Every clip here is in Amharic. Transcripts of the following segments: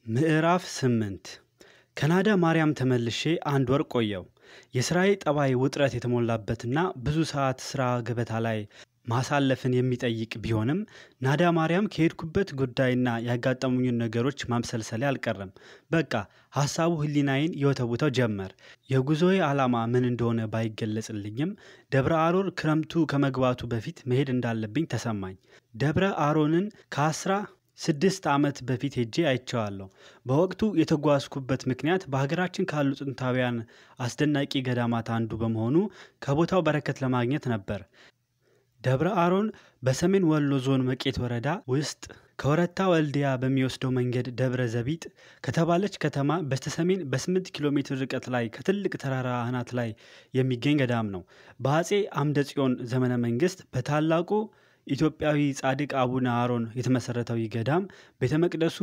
ምዕራፍ 8 ከናዳ ማርያም ተመልሼ አንድ ወር ቆየው። የስራዬ ጠባይ ውጥረት የተሞላበትና ብዙ ሰዓት ስራ ገበታ ላይ ማሳለፍን የሚጠይቅ ቢሆንም ናዳ ማርያም ከሄድኩበት ጉዳይና ያጋጠሙኝን ነገሮች ማምሰልሰሌ አልቀረም። በቃ ሐሳቡ ህሊናዬን ይወተውተው ጀመር። የጉዞዬ ዓላማ ምን እንደሆነ ባይገለጽልኝም ደብረ አሮን ክረምቱ ከመግባቱ በፊት መሄድ እንዳለብኝ ተሰማኝ። ደብረ አሮንን ከ16 ዓመት በፊት ሄጄ አይቼዋለሁ። በወቅቱ የተጓዝኩበት ምክንያት በሀገራችን ካሉ ጥንታውያን አስደናቂ ገዳማት አንዱ በመሆኑ ከቦታው በረከት ለማግኘት ነበር። ደብረ አሮን በሰሜን ወሎ ዞን መቄት ወረዳ ውስጥ ከወረታ ወልዲያ በሚወስደው መንገድ ደብረ ዘቢጥ ከተባለች ከተማ በስተሰሜን በ8 ኪሎ ሜትር ርቀት ላይ ከትልቅ ተራራ አናት ላይ የሚገኝ ገዳም ነው። በአጼ አምደ ጽዮን ዘመነ መንግስት በታላቁ ኢትዮጵያዊ ጻድቅ አቡነ አሮን የተመሰረተው ገዳም ቤተ መቅደሱ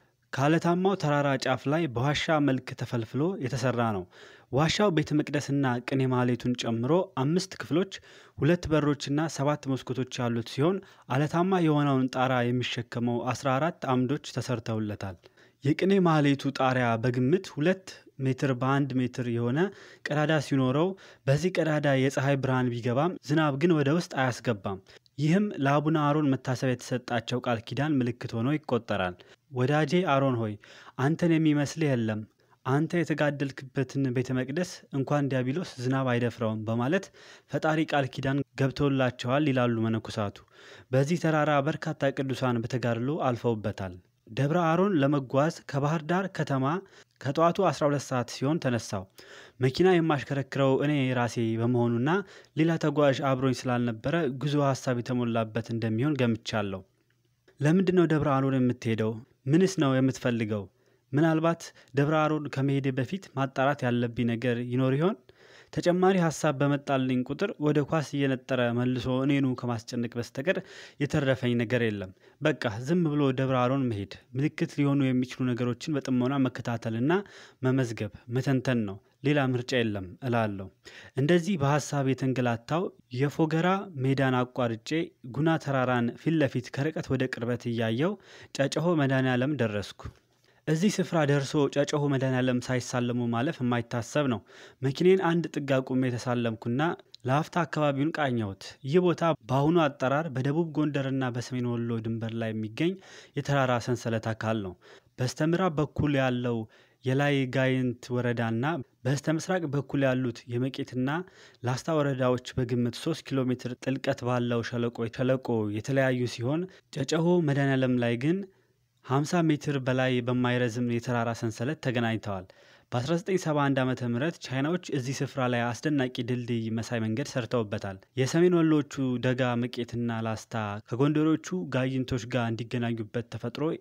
ካለታማው ተራራ ጫፍ ላይ በዋሻ መልክ ተፈልፍሎ የተሰራ ነው። ዋሻው ቤተ መቅደስና ቅኔ ማህሌቱን ጨምሮ 5 ክፍሎች፣ 2 በሮችና 7 መስኮቶች ያሉት ሲሆን አለታማ የሆነውን ጣራ የሚሸከመው 14 አምዶች ተሰርተውለታል። የቅኔ ማህሌቱ ጣሪያ በግምት 2 ሜትር በ1 ሜትር የሆነ ቀዳዳ ሲኖረው በዚህ ቀዳዳ የፀሐይ ብርሃን ቢገባም ዝናብ ግን ወደ ውስጥ አያስገባም። ይህም ለአቡነ አሮን መታሰቢያ የተሰጣቸው ቃል ኪዳን ምልክት ሆኖ ይቆጠራል። ወዳጄ አሮን ሆይ አንተን የሚመስል የለም። አንተ የተጋደልክበትን ቤተ መቅደስ እንኳን ዲያብሎስ ዝናብ አይደፍረውም በማለት ፈጣሪ ቃል ኪዳን ገብቶላቸዋል ይላሉ መነኮሳቱ። በዚህ ተራራ በርካታ ቅዱሳን በተጋድሎ አልፈውበታል። ደብረ አሮን ለመጓዝ ከባህር ዳር ከተማ ከጠዋቱ 12 ሰዓት ሲሆን ተነሳው። መኪና የማሽከረክረው እኔ ራሴ በመሆኑና ሌላ ተጓዥ አብሮኝ ስላልነበረ ጉዞ ሐሳብ የተሞላበት እንደሚሆን ገምቻለሁ። ለምንድነው ደብረ አሮን የምትሄደው? ምንስ ነው የምትፈልገው? ምናልባት ደብረ አሮን ከመሄዴ በፊት ማጣራት ያለብኝ ነገር ይኖር ይሆን? ተጨማሪ ሐሳብ በመጣልኝ ቁጥር ወደ ኳስ እየነጠረ መልሶ እኔኑ ከማስጨነቅ በስተቀር የተረፈኝ ነገር የለም። በቃ ዝም ብሎ ደብረ አሮን መሄድ፣ ምልክት ሊሆኑ የሚችሉ ነገሮችን በጥሞና መከታተልና መመዝገብ፣ መተንተን ነው። ሌላ ምርጫ የለም እላለሁ። እንደዚህ በሐሳብ የተንገላታው የፎገራ ሜዳን አቋርጬ ጉና ተራራን ፊት ለፊት ከርቀት ወደ ቅርበት እያየው ጨጨሆ መድኃኔዓለም ደረስኩ። እዚህ ስፍራ ደርሶ ጨጨሆ መድኃኔዓለም ሳይሳለሙ ማለፍ የማይታሰብ ነው። መኪኔን አንድ ጥግ አቁሜ የተሳለምኩና ለአፍታ አካባቢውን ቃኘሁት። ይህ ቦታ በአሁኑ አጠራር በደቡብ ጎንደርና በሰሜን ወሎ ድንበር ላይ የሚገኝ የተራራ ሰንሰለት አካል ነው። በስተምዕራብ በኩል ያለው የላይ ጋይንት ወረዳና በስተምስራቅ በኩል ያሉት የመቄትና ላስታ ወረዳዎች በግምት 3 ኪሎ ሜትር ጥልቀት ባለው ሸለቆ የተለያዩ ሲሆን ጨጨሆ መድኃኔዓለም ላይ ግን 50 ሜትር በላይ በማይረዝም የተራራ ሰንሰለት ተገናኝተዋል። በ1971 ዓ.ም ቻይናዎች እዚህ ስፍራ ላይ አስደናቂ ድልድይ መሳይ መንገድ ሰርተውበታል። የሰሜን ወሎቹ ደጋ መቄትና ላስታ ከጎንደሮቹ ጋይንቶች ጋር እንዲገናኙበት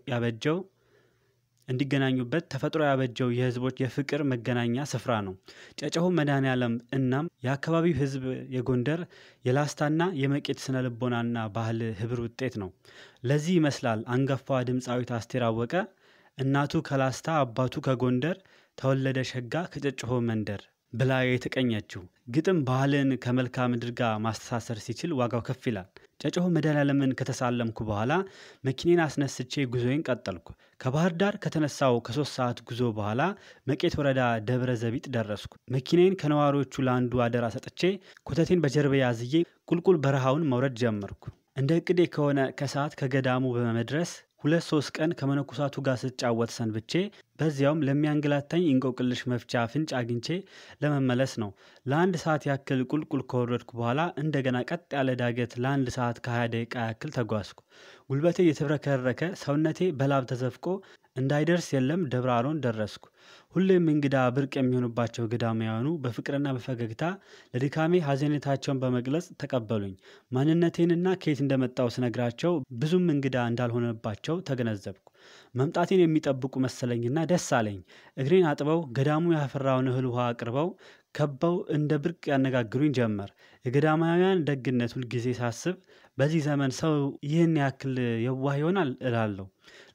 ተፈጥሮ ያበጀው የህዝቦች የፍቅር መገናኛ ስፍራ ነው። ጨጨሆ መድኃኔዓለም እናም የአካባቢው ህዝብ የጎንደር የላስታና የመቄት ስነ ልቦናና ባህል ህብር ውጤት ነው። ለዚህ ይመስላል አንጋፋዋ ድምፃዊት አስቴር አወቀ እናቱ ከላስታ አባቱ ከጎንደር ተወለደ ሸጋ ከጨጨሆ መንደር ብላ የተቀኘችው። ግጥም ባህልን ከመልክዓ ምድር ጋር ማስተሳሰር ሲችል ዋጋው ከፍ ይላል። ጨጨሆ መድኃኔዓለምን ከተሳለምኩ በኋላ መኪኔን አስነስቼ ጉዞዬን ቀጠልኩ። ከባህር ዳር ከተነሳው ከ3 ሰዓት ጉዞ በኋላ መቄት ወረዳ ደብረ ዘቢጥ ደረስኩ። መኪኔን ከነዋሪዎቹ ለአንዱ አደራ ሰጥቼ ኮተቴን በጀርባዬ አዝዬ ቁልቁል በረሃውን መውረድ ጀመርኩ። እንደ እቅዴ ከሆነ ከሰዓት ከገዳሙ በመድረስ 2-3 ቀን ከመነኮሳቱ ጋር ስጫወት ሰንብቼ በዚያውም ለሚያንገላታኝ እንቆቅልሽ መፍቻ ፍንጭ አግኝቼ ለመመለስ ነው። ለ1 ሰዓት ያክል ቁልቁል ከወረድኩ በኋላ እንደገና ቀጥ ያለ ዳገት ለ1 ሰዓት ከ20 ደቂቃ ያክል ተጓዝኩ። ጉልበቴ የተብረከረከ ሰውነቴ በላብ ተዘፍቆ እንዳይደርስ የለም ደብረ አሮን ደረስኩ። ሁሌም እንግዳ ብርቅ የሚሆኑባቸው ገዳማውያኑ በፍቅርና በፈገግታ ለድካሜ ሐዘኔታቸውን በመግለጽ ተቀበሉኝ። ማንነቴንና ከየት እንደመጣው ስነግራቸው ብዙም እንግዳ እንዳልሆነባቸው ተገነዘብኩ። መምጣቴን የሚጠብቁ መሰለኝና ደስ አለኝ። እግሬን አጥበው ገዳሙ ያፈራውን እህል ውሃ አቅርበው ከበው እንደ ብርቅ ያነጋግሩኝ ጀመር። የገዳማውያን ደግነት ሁልጊዜ ሳስብ በዚህ ዘመን ሰው ይህን ያክል የዋህ ይሆናል እላለሁ።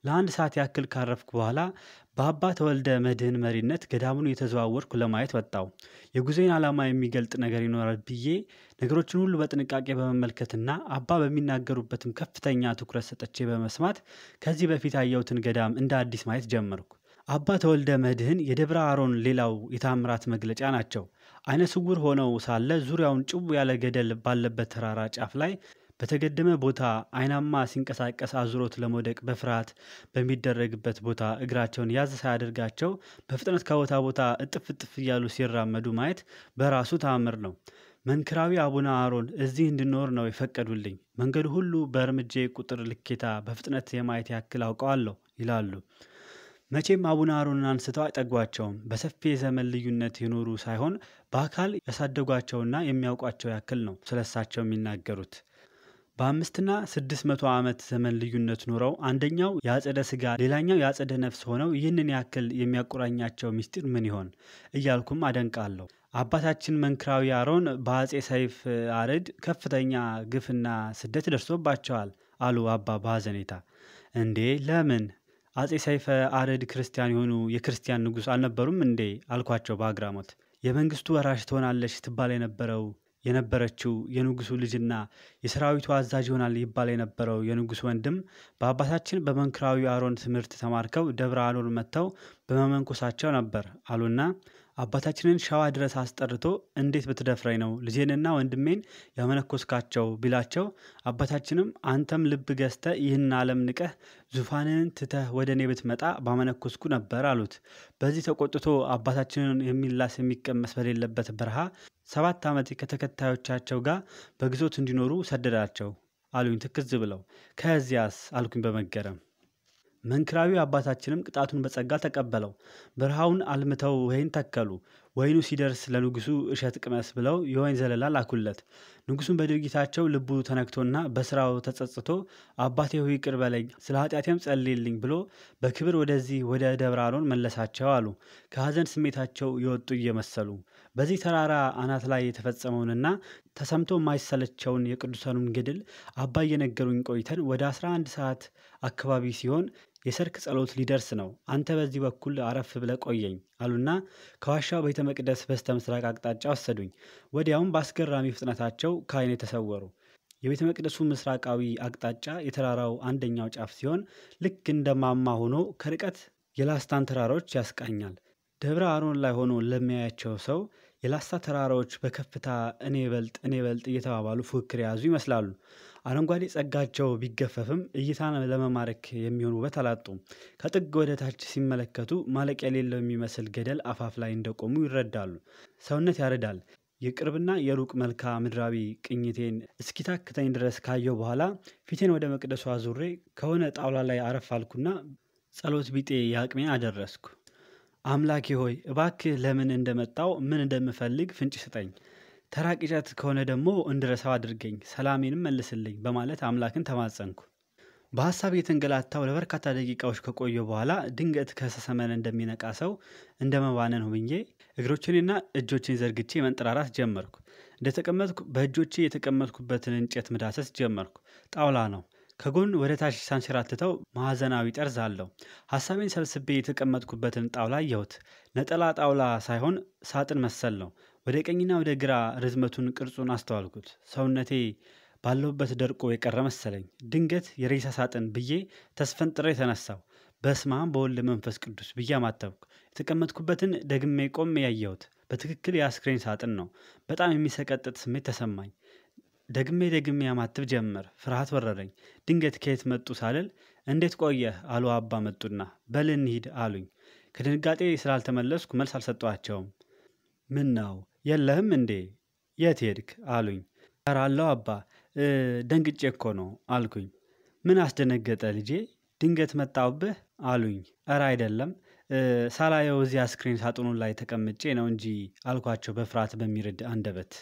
ለአንድ ሰዓት ያክል ካረፍኩ በኋላ በአባ ተወልደ መድኅን መሪነት ገዳሙን የተዘዋወርኩ ለማየት ወጣው። የጉዞዬን ዓላማ የሚገልጥ ነገር ይኖራል ብዬ ነገሮችን ሁሉ በጥንቃቄ በመመልከትና አባ በሚናገሩበትም ከፍተኛ ትኩረት ሰጥቼ በመስማት ከዚህ በፊት ያየሁትን ገዳም እንደ አዲስ ማየት ጀመርኩ። አባ ተወልደ መድኅን የደብረ አሮን ሌላው የታምራት መግለጫ ናቸው። አይነ ስውር ሆነው ሳለ ዙሪያውን ጭው ያለ ገደል ባለበት ተራራ ጫፍ ላይ በተገደመ ቦታ አይናማ ሲንቀሳቀስ አዙሮት ለመውደቅ በፍርሃት በሚደረግበት ቦታ እግራቸውን ያዝ ሳያደርጋቸው በፍጥነት ከቦታ ቦታ እጥፍ እጥፍ እያሉ ሲራመዱ ማየት በራሱ ተአምር ነው። መንክራዊ አቡነ አሮን እዚህ እንድኖር ነው የፈቀዱልኝ። መንገዱ ሁሉ በእርምጄ ቁጥር ልኬታ በፍጥነት የማየት ያክል አውቀዋለሁ ይላሉ። መቼም አቡነ አሮንን አንስተው አይጠጓቸውም። በሰፊ የዘመን ልዩነት የኖሩ ሳይሆን በአካል ያሳደጓቸውና የሚያውቋቸው ያክል ነው ስለሳቸው የሚናገሩት። በ500 እና 600 ዓመት ዘመን ልዩነት ኖረው አንደኛው የአጸደ ሥጋ ሌላኛው የአጸደ ነፍስ ሆነው ይህንን ያክል የሚያቆራኛቸው ምስጢር ምን ይሆን እያልኩም አደንቃለሁ። አባታችን መንክራዊ አሮን በአጼ ሰይፍ አርድ ከፍተኛ ግፍና ስደት ደርሶባቸዋል አሉ አባ በሐዘኔታ። እንዴ ለምን? አጼ ሰይፈ አርድ ክርስቲያን የሆኑ የክርስቲያን ንጉሥ አልነበሩም እንዴ አልኳቸው በአግራሞት። የመንግስቱ ወራሽ ትሆናለች ትባል የነበረችው የንጉሱ ልጅና የሰራዊቱ አዛዥ ይሆናል ይባል የነበረው የንጉስ ወንድም በአባታችን በመንክራዊ አሮን ትምህርት ተማርከው ደብረ አሮን መጥተው በመመንኮሳቸው ነበር አሉና አባታችንን ሸዋ ድረስ አስጠርቶ እንዴት ብትደፍረኝ ነው ልጄንና ወንድሜን ያመነኮስካቸው ቢላቸው አባታችንም አንተም ልብ ገዝተህ ይህን ዓለም ንቀህ ዙፋንን ትተህ ወደ እኔ ብትመጣ ባመነኮስኩ ነበር አሉት። በዚህ ተቆጥቶ አባታችንን የሚላስ የሚቀመስ በሌለበት በረሃ 7 ዓመት ከተከታዮቻቸው ጋር በግዞት እንዲኖሩ ሰደዳቸው አሉኝ ትክዝ ብለው። ከዚያስ አልኩኝ በመገረም። መንክራዊ አባታችንም ቅጣቱን በጸጋ ተቀበለው። በረሃውን አልምተው ወይን ተከሉ። ወይኑ ሲደርስ ለንጉሱ እሸት ቅመስ ብለው የወይን ዘለላ ላኩለት። ንጉሱን በድርጊታቸው ልቡ ተነክቶና በስራው ተጸጽቶ አባቴ ሆይ ይቅር በለኝ ስለ ኃጢአቴም ጸልይልኝ ብሎ በክብር ወደዚህ ወደ ደብረ አሮን መለሳቸው አሉ ከሐዘን ስሜታቸው የወጡ እየመሰሉ። በዚህ ተራራ አናት ላይ የተፈጸመውንና ተሰምቶ የማይሰለቸውን የቅዱሳኑን ገድል አባ እየነገሩኝ ቆይተን ወደ 11 ሰዓት አካባቢ ሲሆን የሰርክ ጸሎት ሊደርስ ነው፣ አንተ በዚህ በኩል አረፍ ብለህ ቆየኝ አሉና ከዋሻው ቤተ መቅደስ በስተ ምስራቅ አቅጣጫ ወሰዱኝ። ወዲያውም በአስገራሚ ፍጥነታቸው ከዓይኔ ተሰወሩ። የቤተ መቅደሱ ምስራቃዊ አቅጣጫ የተራራው አንደኛው ጫፍ ሲሆን ልክ እንደማማ ሆኖ ከርቀት የላስታን ተራሮች ያስቃኛል። ደብረ አሮን ላይ ሆኖ ለሚያያቸው ሰው የላስታ ተራራዎች በከፍታ እኔ በልጥ እየተባባሉ ፉክክር የያዙ ይመስላሉ። አረንጓዴ ጸጋቸው ቢገፈፍም እይታን ለመማረክ የሚሆን ውበት አላጡም። ከጥግ ወደ ታች ሲመለከቱ ማለቂያ የሌለው የሚመስል ገደል አፋፍ ላይ እንደቆሙ ይረዳሉ። ሰውነት ያረዳል። የቅርብና የሩቅ መልክዓ ምድራዊ ቅኝቴን እስኪታክተኝ ድረስ ካየው በኋላ ፊቴን ወደ መቅደሱ አዙሬ ከሆነ ጣውላ ላይ አረፍ አልኩና ጸሎት ቢጤ የአቅሜን አደረስኩ። አምላኬ ሆይ እባክህ ለምን እንደመጣው ምን እንደምፈልግ ፍንጭ ስጠኝ። ተራ ቅዠት ከሆነ ደግሞ እንድረሳው አድርገኝ፣ ሰላሜንም መልስልኝ በማለት አምላክን ተማጸንኩ። በሐሳብ የተንገላታው ለበርካታ ደቂቃዎች ከቆየሁ በኋላ ድንገት ከሰሰመን እንደሚነቃ ሰው እንደመባነን ሆኜ እግሮቼንና እጆቼን ዘርግቼ መንጠራራት ጀመርኩ። እንደተቀመጥኩ በእጆቼ የተቀመጥኩበትን እንጨት መዳሰስ ጀመርኩ። ጣውላ ነው። ከጎን ወደ ታች ሳንሸራትተው ማዕዘናዊ ጠርዝ አለው። ሐሳቤን ሰብስቤ የተቀመጥኩበትን ጣውላ አየሁት። ነጠላ ጣውላ ሳይሆን ሳጥን መሰል ነው። ወደ ቀኝና ወደ ግራ ርዝመቱን ቅርጹን አስተዋልኩት። ሰውነቴ ባለሁበት ደርቆ የቀረ መሰለኝ። ድንገት የሬሳ ሳጥን ብዬ ተስፈንጥሬ ተነሳሁ። በስመ አብ በወልድ መንፈስ ቅዱስ ብዬ አማተብኩ። የተቀመጥኩበትን ደግሜ ቆሜ ያየሁት በትክክል የአስክሬን ሳጥን ነው። በጣም የሚሰቀጥጥ ስሜት ተሰማኝ። ደግሜ ያማትብ ጀመር። ፍርሃት ወረረኝ። ድንገት ከየት መጡ ሳልል እንዴት ቆየህ አሉ አባ መጡና በል እንሂድ አሉኝ። ከድንጋጤ ስላልተመለስኩ መልስ አልሰጠኋቸውም። ምን ነው የለህም እንዴ? የት ሄድክ አሉኝ። ኧረ አለሁ አባ፣ ደንግጬ እኮ ነው አልኩኝ። ምን አስደነገጠ ልጄ? ድንገት መጣሁብህ አሉኝ። ኧረ አይደለም፣ ሳላየው እዚህ አስክሬን ሳጥኑ ላይ ተቀምጬ ነው እንጂ አልኳቸው በፍርሃት በሚረድ አንደበት።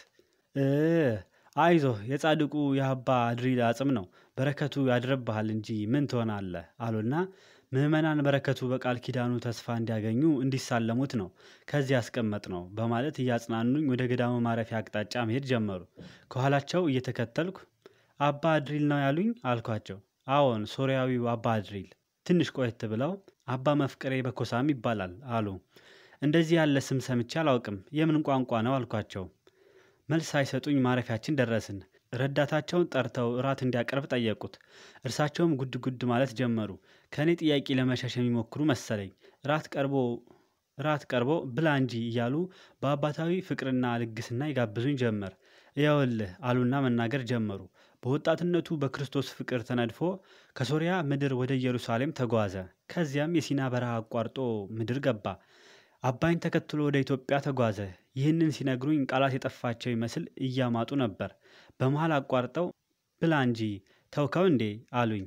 አይዞህ የጻድቁ የአባ ድሪል አጽም ነው፣ በረከቱ ያድርብሃል እንጂ ምን ትሆናለህ አሉና ምዕመናን በረከቱ በቃል ኪዳኑ ተስፋ እንዲያገኙ እንዲሳለሙት ነው ከዚህ ያስቀመጥ ነው በማለት እያጽናኑኝ ወደ ገዳሙ ማረፊያ አቅጣጫ መሄድ ጀመሩ። ከኋላቸው እየተከተልኩ አባ ድሪል ነው ያሉኝ አልኳቸው። አዎን ሶሪያዊው አባ ድሪል። ትንሽ ቆየት ብለው አባ መፍቅሬ በኮሳም ይባላል አሉ። እንደዚህ ያለ ስም ሰምቼ አላውቅም፣ የምን ቋንቋ ነው አልኳቸው። መልስ ሳይሰጡኝ ማረፊያችን ደረስን። ረዳታቸውን ጠርተው እራት እንዲያቀርብ ጠየቁት። እርሳቸውም ጉድ ጉድ ማለት ጀመሩ። ከእኔ ጥያቄ ለመሸሽ የሚሞክሩ መሰለኝ። ራት ቀርቦ ብላ እንጂ እያሉ በአባታዊ ፍቅርና ልግስና ይጋብዙኝ ጀመር። እያውልህ አሉና መናገር ጀመሩ። በወጣትነቱ በክርስቶስ ፍቅር ተነድፎ ከሶርያ ምድር ወደ ኢየሩሳሌም ተጓዘ። ከዚያም የሲና በረሃ አቋርጦ ምድር ገባ። አባይን ተከትሎ ወደ ኢትዮጵያ ተጓዘ። ይህንን ሲነግሩኝ ቃላት የጠፋቸው ይመስል እያማጡ ነበር። በመሃል አቋርጠው ብላ እንጂ ተውከው እንዴ አሉኝ።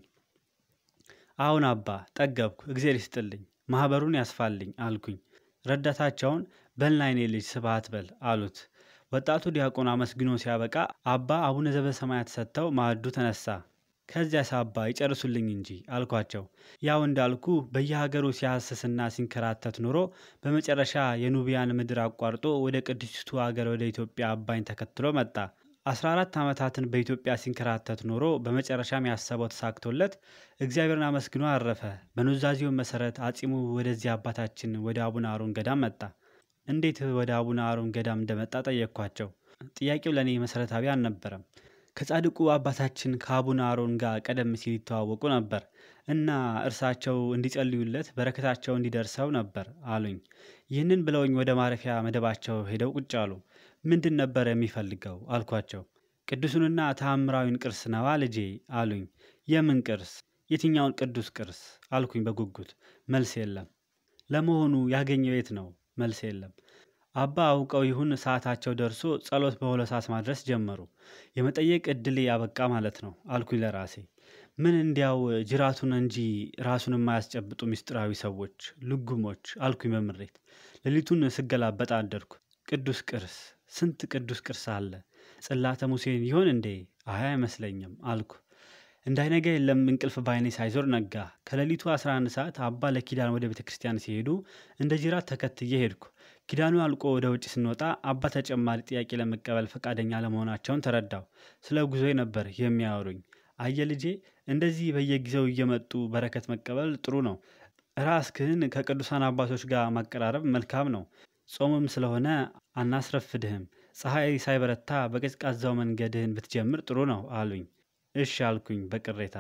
አሁን አባ ጠገብኩ፣ እግዜር ይስጥልኝ፣ ማህበሩን ያስፋልኝ አልኩኝ። ረዳታቸውን በልና የኔ ልጅ ስብሐት በል አሉት። ወጣቱ ዲያቆን አመስግኖ ሲያበቃ አባ አቡነ ዘበሰማያት ሰጥተው ማዕዱ ተነሳ። ከዚያስ አባ ይጨርሱልኝ እንጂ አልኳቸው። ያው እንዳልኩ በየሀገሩ ሲያስስና ሲንከራተት ኖሮ በመጨረሻ የኑቢያን ምድር አቋርጦ ወደ ቅድስቱ ሀገር ወደ ኢትዮጵያ አባይን ተከትሎ መጣ። 14 ዓመታትን በኢትዮጵያ ሲንከራተት ኖሮ በመጨረሻም ያሰበው ተሳክቶለት እግዚአብሔርን አመስግኖ አረፈ። በኑዛዜው መሰረት አጺሙ ወደዚህ አባታችን ወደ አቡነ አሮን ገዳም መጣ። እንዴት ወደ አቡነ አሮን ገዳም እንደመጣ ጠየቅኳቸው። ጥያቄው ለእኔ መሰረታዊ አልነበረም። ከጻድቁ አባታችን ከአቡነ አሮን ጋር ቀደም ሲል ይተዋወቁ ነበር እና እርሳቸው እንዲጸልዩለት በረከታቸው እንዲደርሰው ነበር አሉኝ። ይህንን ብለውኝ ወደ ማረፊያ መደባቸው ሄደው ቁጭ አሉ። ምንድን ነበር የሚፈልገው አልኳቸው። ቅዱሱንና ተአምራዊን ቅርስ ነዋ ልጄ አሉኝ። የምን ቅርስ? የትኛውን ቅዱስ ቅርስ አልኩኝ በጉጉት። መልስ የለም። ለመሆኑ ያገኘው የት ነው? መልስ የለም። አባ አውቀው ይሁን ሰዓታቸው ደርሶ ጸሎት በሁለት ሰዓት ማድረስ ጀመሩ። የመጠየቅ እድሌ ያበቃ ማለት ነው አልኩኝ ለራሴ። ምን እንዲያው ጅራቱን እንጂ ራሱን የማያስጨብጡ ምስጢራዊ ሰዎች፣ ልጉሞች አልኩኝ በምሬት። ሌሊቱን ስገላበጥ አደርኩ። ቅዱስ ቅርስ፣ ስንት ቅዱስ ቅርስ አለ። ጽላተ ሙሴን ይሆን እንዴ? አይ አይመስለኝም አልኩ። እንዳይነጋ የለም እንቅልፍ ባይኔ ሳይዞር ነጋ። ከሌሊቱ 11 ሰዓት አባ ለኪዳን ወደ ቤተ ክርስቲያን ሲሄዱ እንደ ጅራት ተከትዬ ሄድኩ። ኪዳኑ አልቆ ወደ ውጭ ስንወጣ አባ ተጨማሪ ጥያቄ ለመቀበል ፈቃደኛ ለመሆናቸውን ተረዳው። ስለ ጉዞዬ ነበር የሚያወሩኝ። አየ ልጄ፣ እንደዚህ በየጊዜው እየመጡ በረከት መቀበል ጥሩ ነው። ራስህን ከቅዱሳን አባቶች ጋር ማቀራረብ መልካም ነው። ጾምም ስለሆነ አናስረፍድህም። ፀሐይ ሳይበረታ በቀዝቃዛው መንገድህን ብትጀምር ጥሩ ነው አሉኝ። እሺ አልኩኝ በቅሬታ።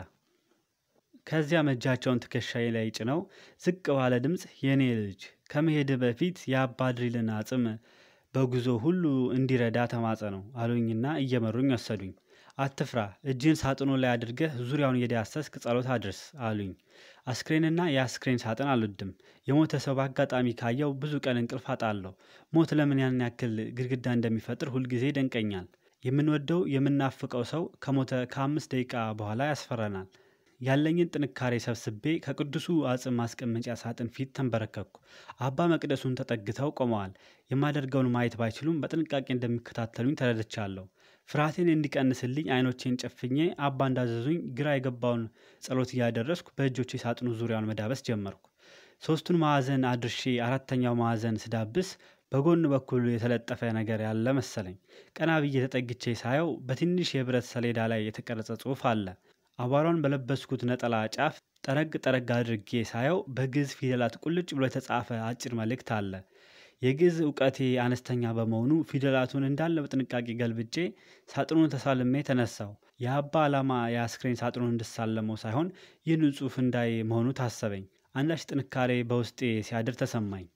ከዚያም እጃቸውን ትከሻዬ ላይ ጭነው ዝቅ ባለ ድምፅ የኔ ልጅ ከመሄድ በፊት የአባ ድሪልን አጽም በጉዞ ሁሉ እንዲረዳ ተማጸነው አሉኝና እየመሩኝ ወሰዱኝ። አትፍራ፣ እጅን ሳጥኑ ላይ አድርገህ ዙሪያውን እየዳሰስክ ጸሎት አድርስ አሉኝ። አስክሬንና የአስክሬን ሳጥን አልወድም። የሞተ ሰው በአጋጣሚ ካየው ብዙ ቀን እንቅልፍ አጣለሁ። ሞት ለምን ያን ያክል ግድግዳ እንደሚፈጥር ሁልጊዜ ይደንቀኛል። የምንወደው የምናፍቀው ሰው ከሞተ ከ5 ደቂቃ በኋላ ያስፈራናል። ያለኝን ጥንካሬ ሰብስቤ ከቅዱሱ አጽም ማስቀመጫ ሳጥን ፊት ተንበረከኩ። አባ መቅደሱን ተጠግተው ቆመዋል። የማደርገውን ማየት ባይችሉም በጥንቃቄ እንደሚከታተሉኝ ተረድቻለሁ። ፍርሃቴን እንዲቀንስልኝ አይኖቼን ጨፍኜ አባ እንዳዘዙኝ ግራ የገባውን ጸሎት እያደረስኩ በእጆቼ ሳጥኑ ዙሪያውን መዳበስ ጀመርኩ። 3ቱን ማዕዘን አድርሼ 4ተኛው ማዕዘን ስዳብስ በጎን በኩል የተለጠፈ ነገር ያለ መሰለኝ። ቀና ብዬ ተጠግቼ ሳየው በትንሽ የብረት ሰሌዳ ላይ የተቀረጸ ጽሑፍ አለ። አቧራውን በለበስኩት ነጠላ ጫፍ ጠረግ አድርጌ ሳየው በግዕዝ ፊደላት ቁልጭ ብሎ የተጻፈ አጭር መልእክት አለ። የግዕዝ እውቀቴ አነስተኛ በመሆኑ ፊደላቱን እንዳለ በጥንቃቄ ገልብጬ ሳጥኑን ተሳልሜ ተነሳው። የአባ ዓላማ የአስክሬን ሳጥኑን እንድሳለመው ሳይሆን ይህን ጽሑፍ እንዳይ መሆኑ ታሰበኝ። አንዳች ጥንካሬ በውስጤ ሲያድር ተሰማኝ።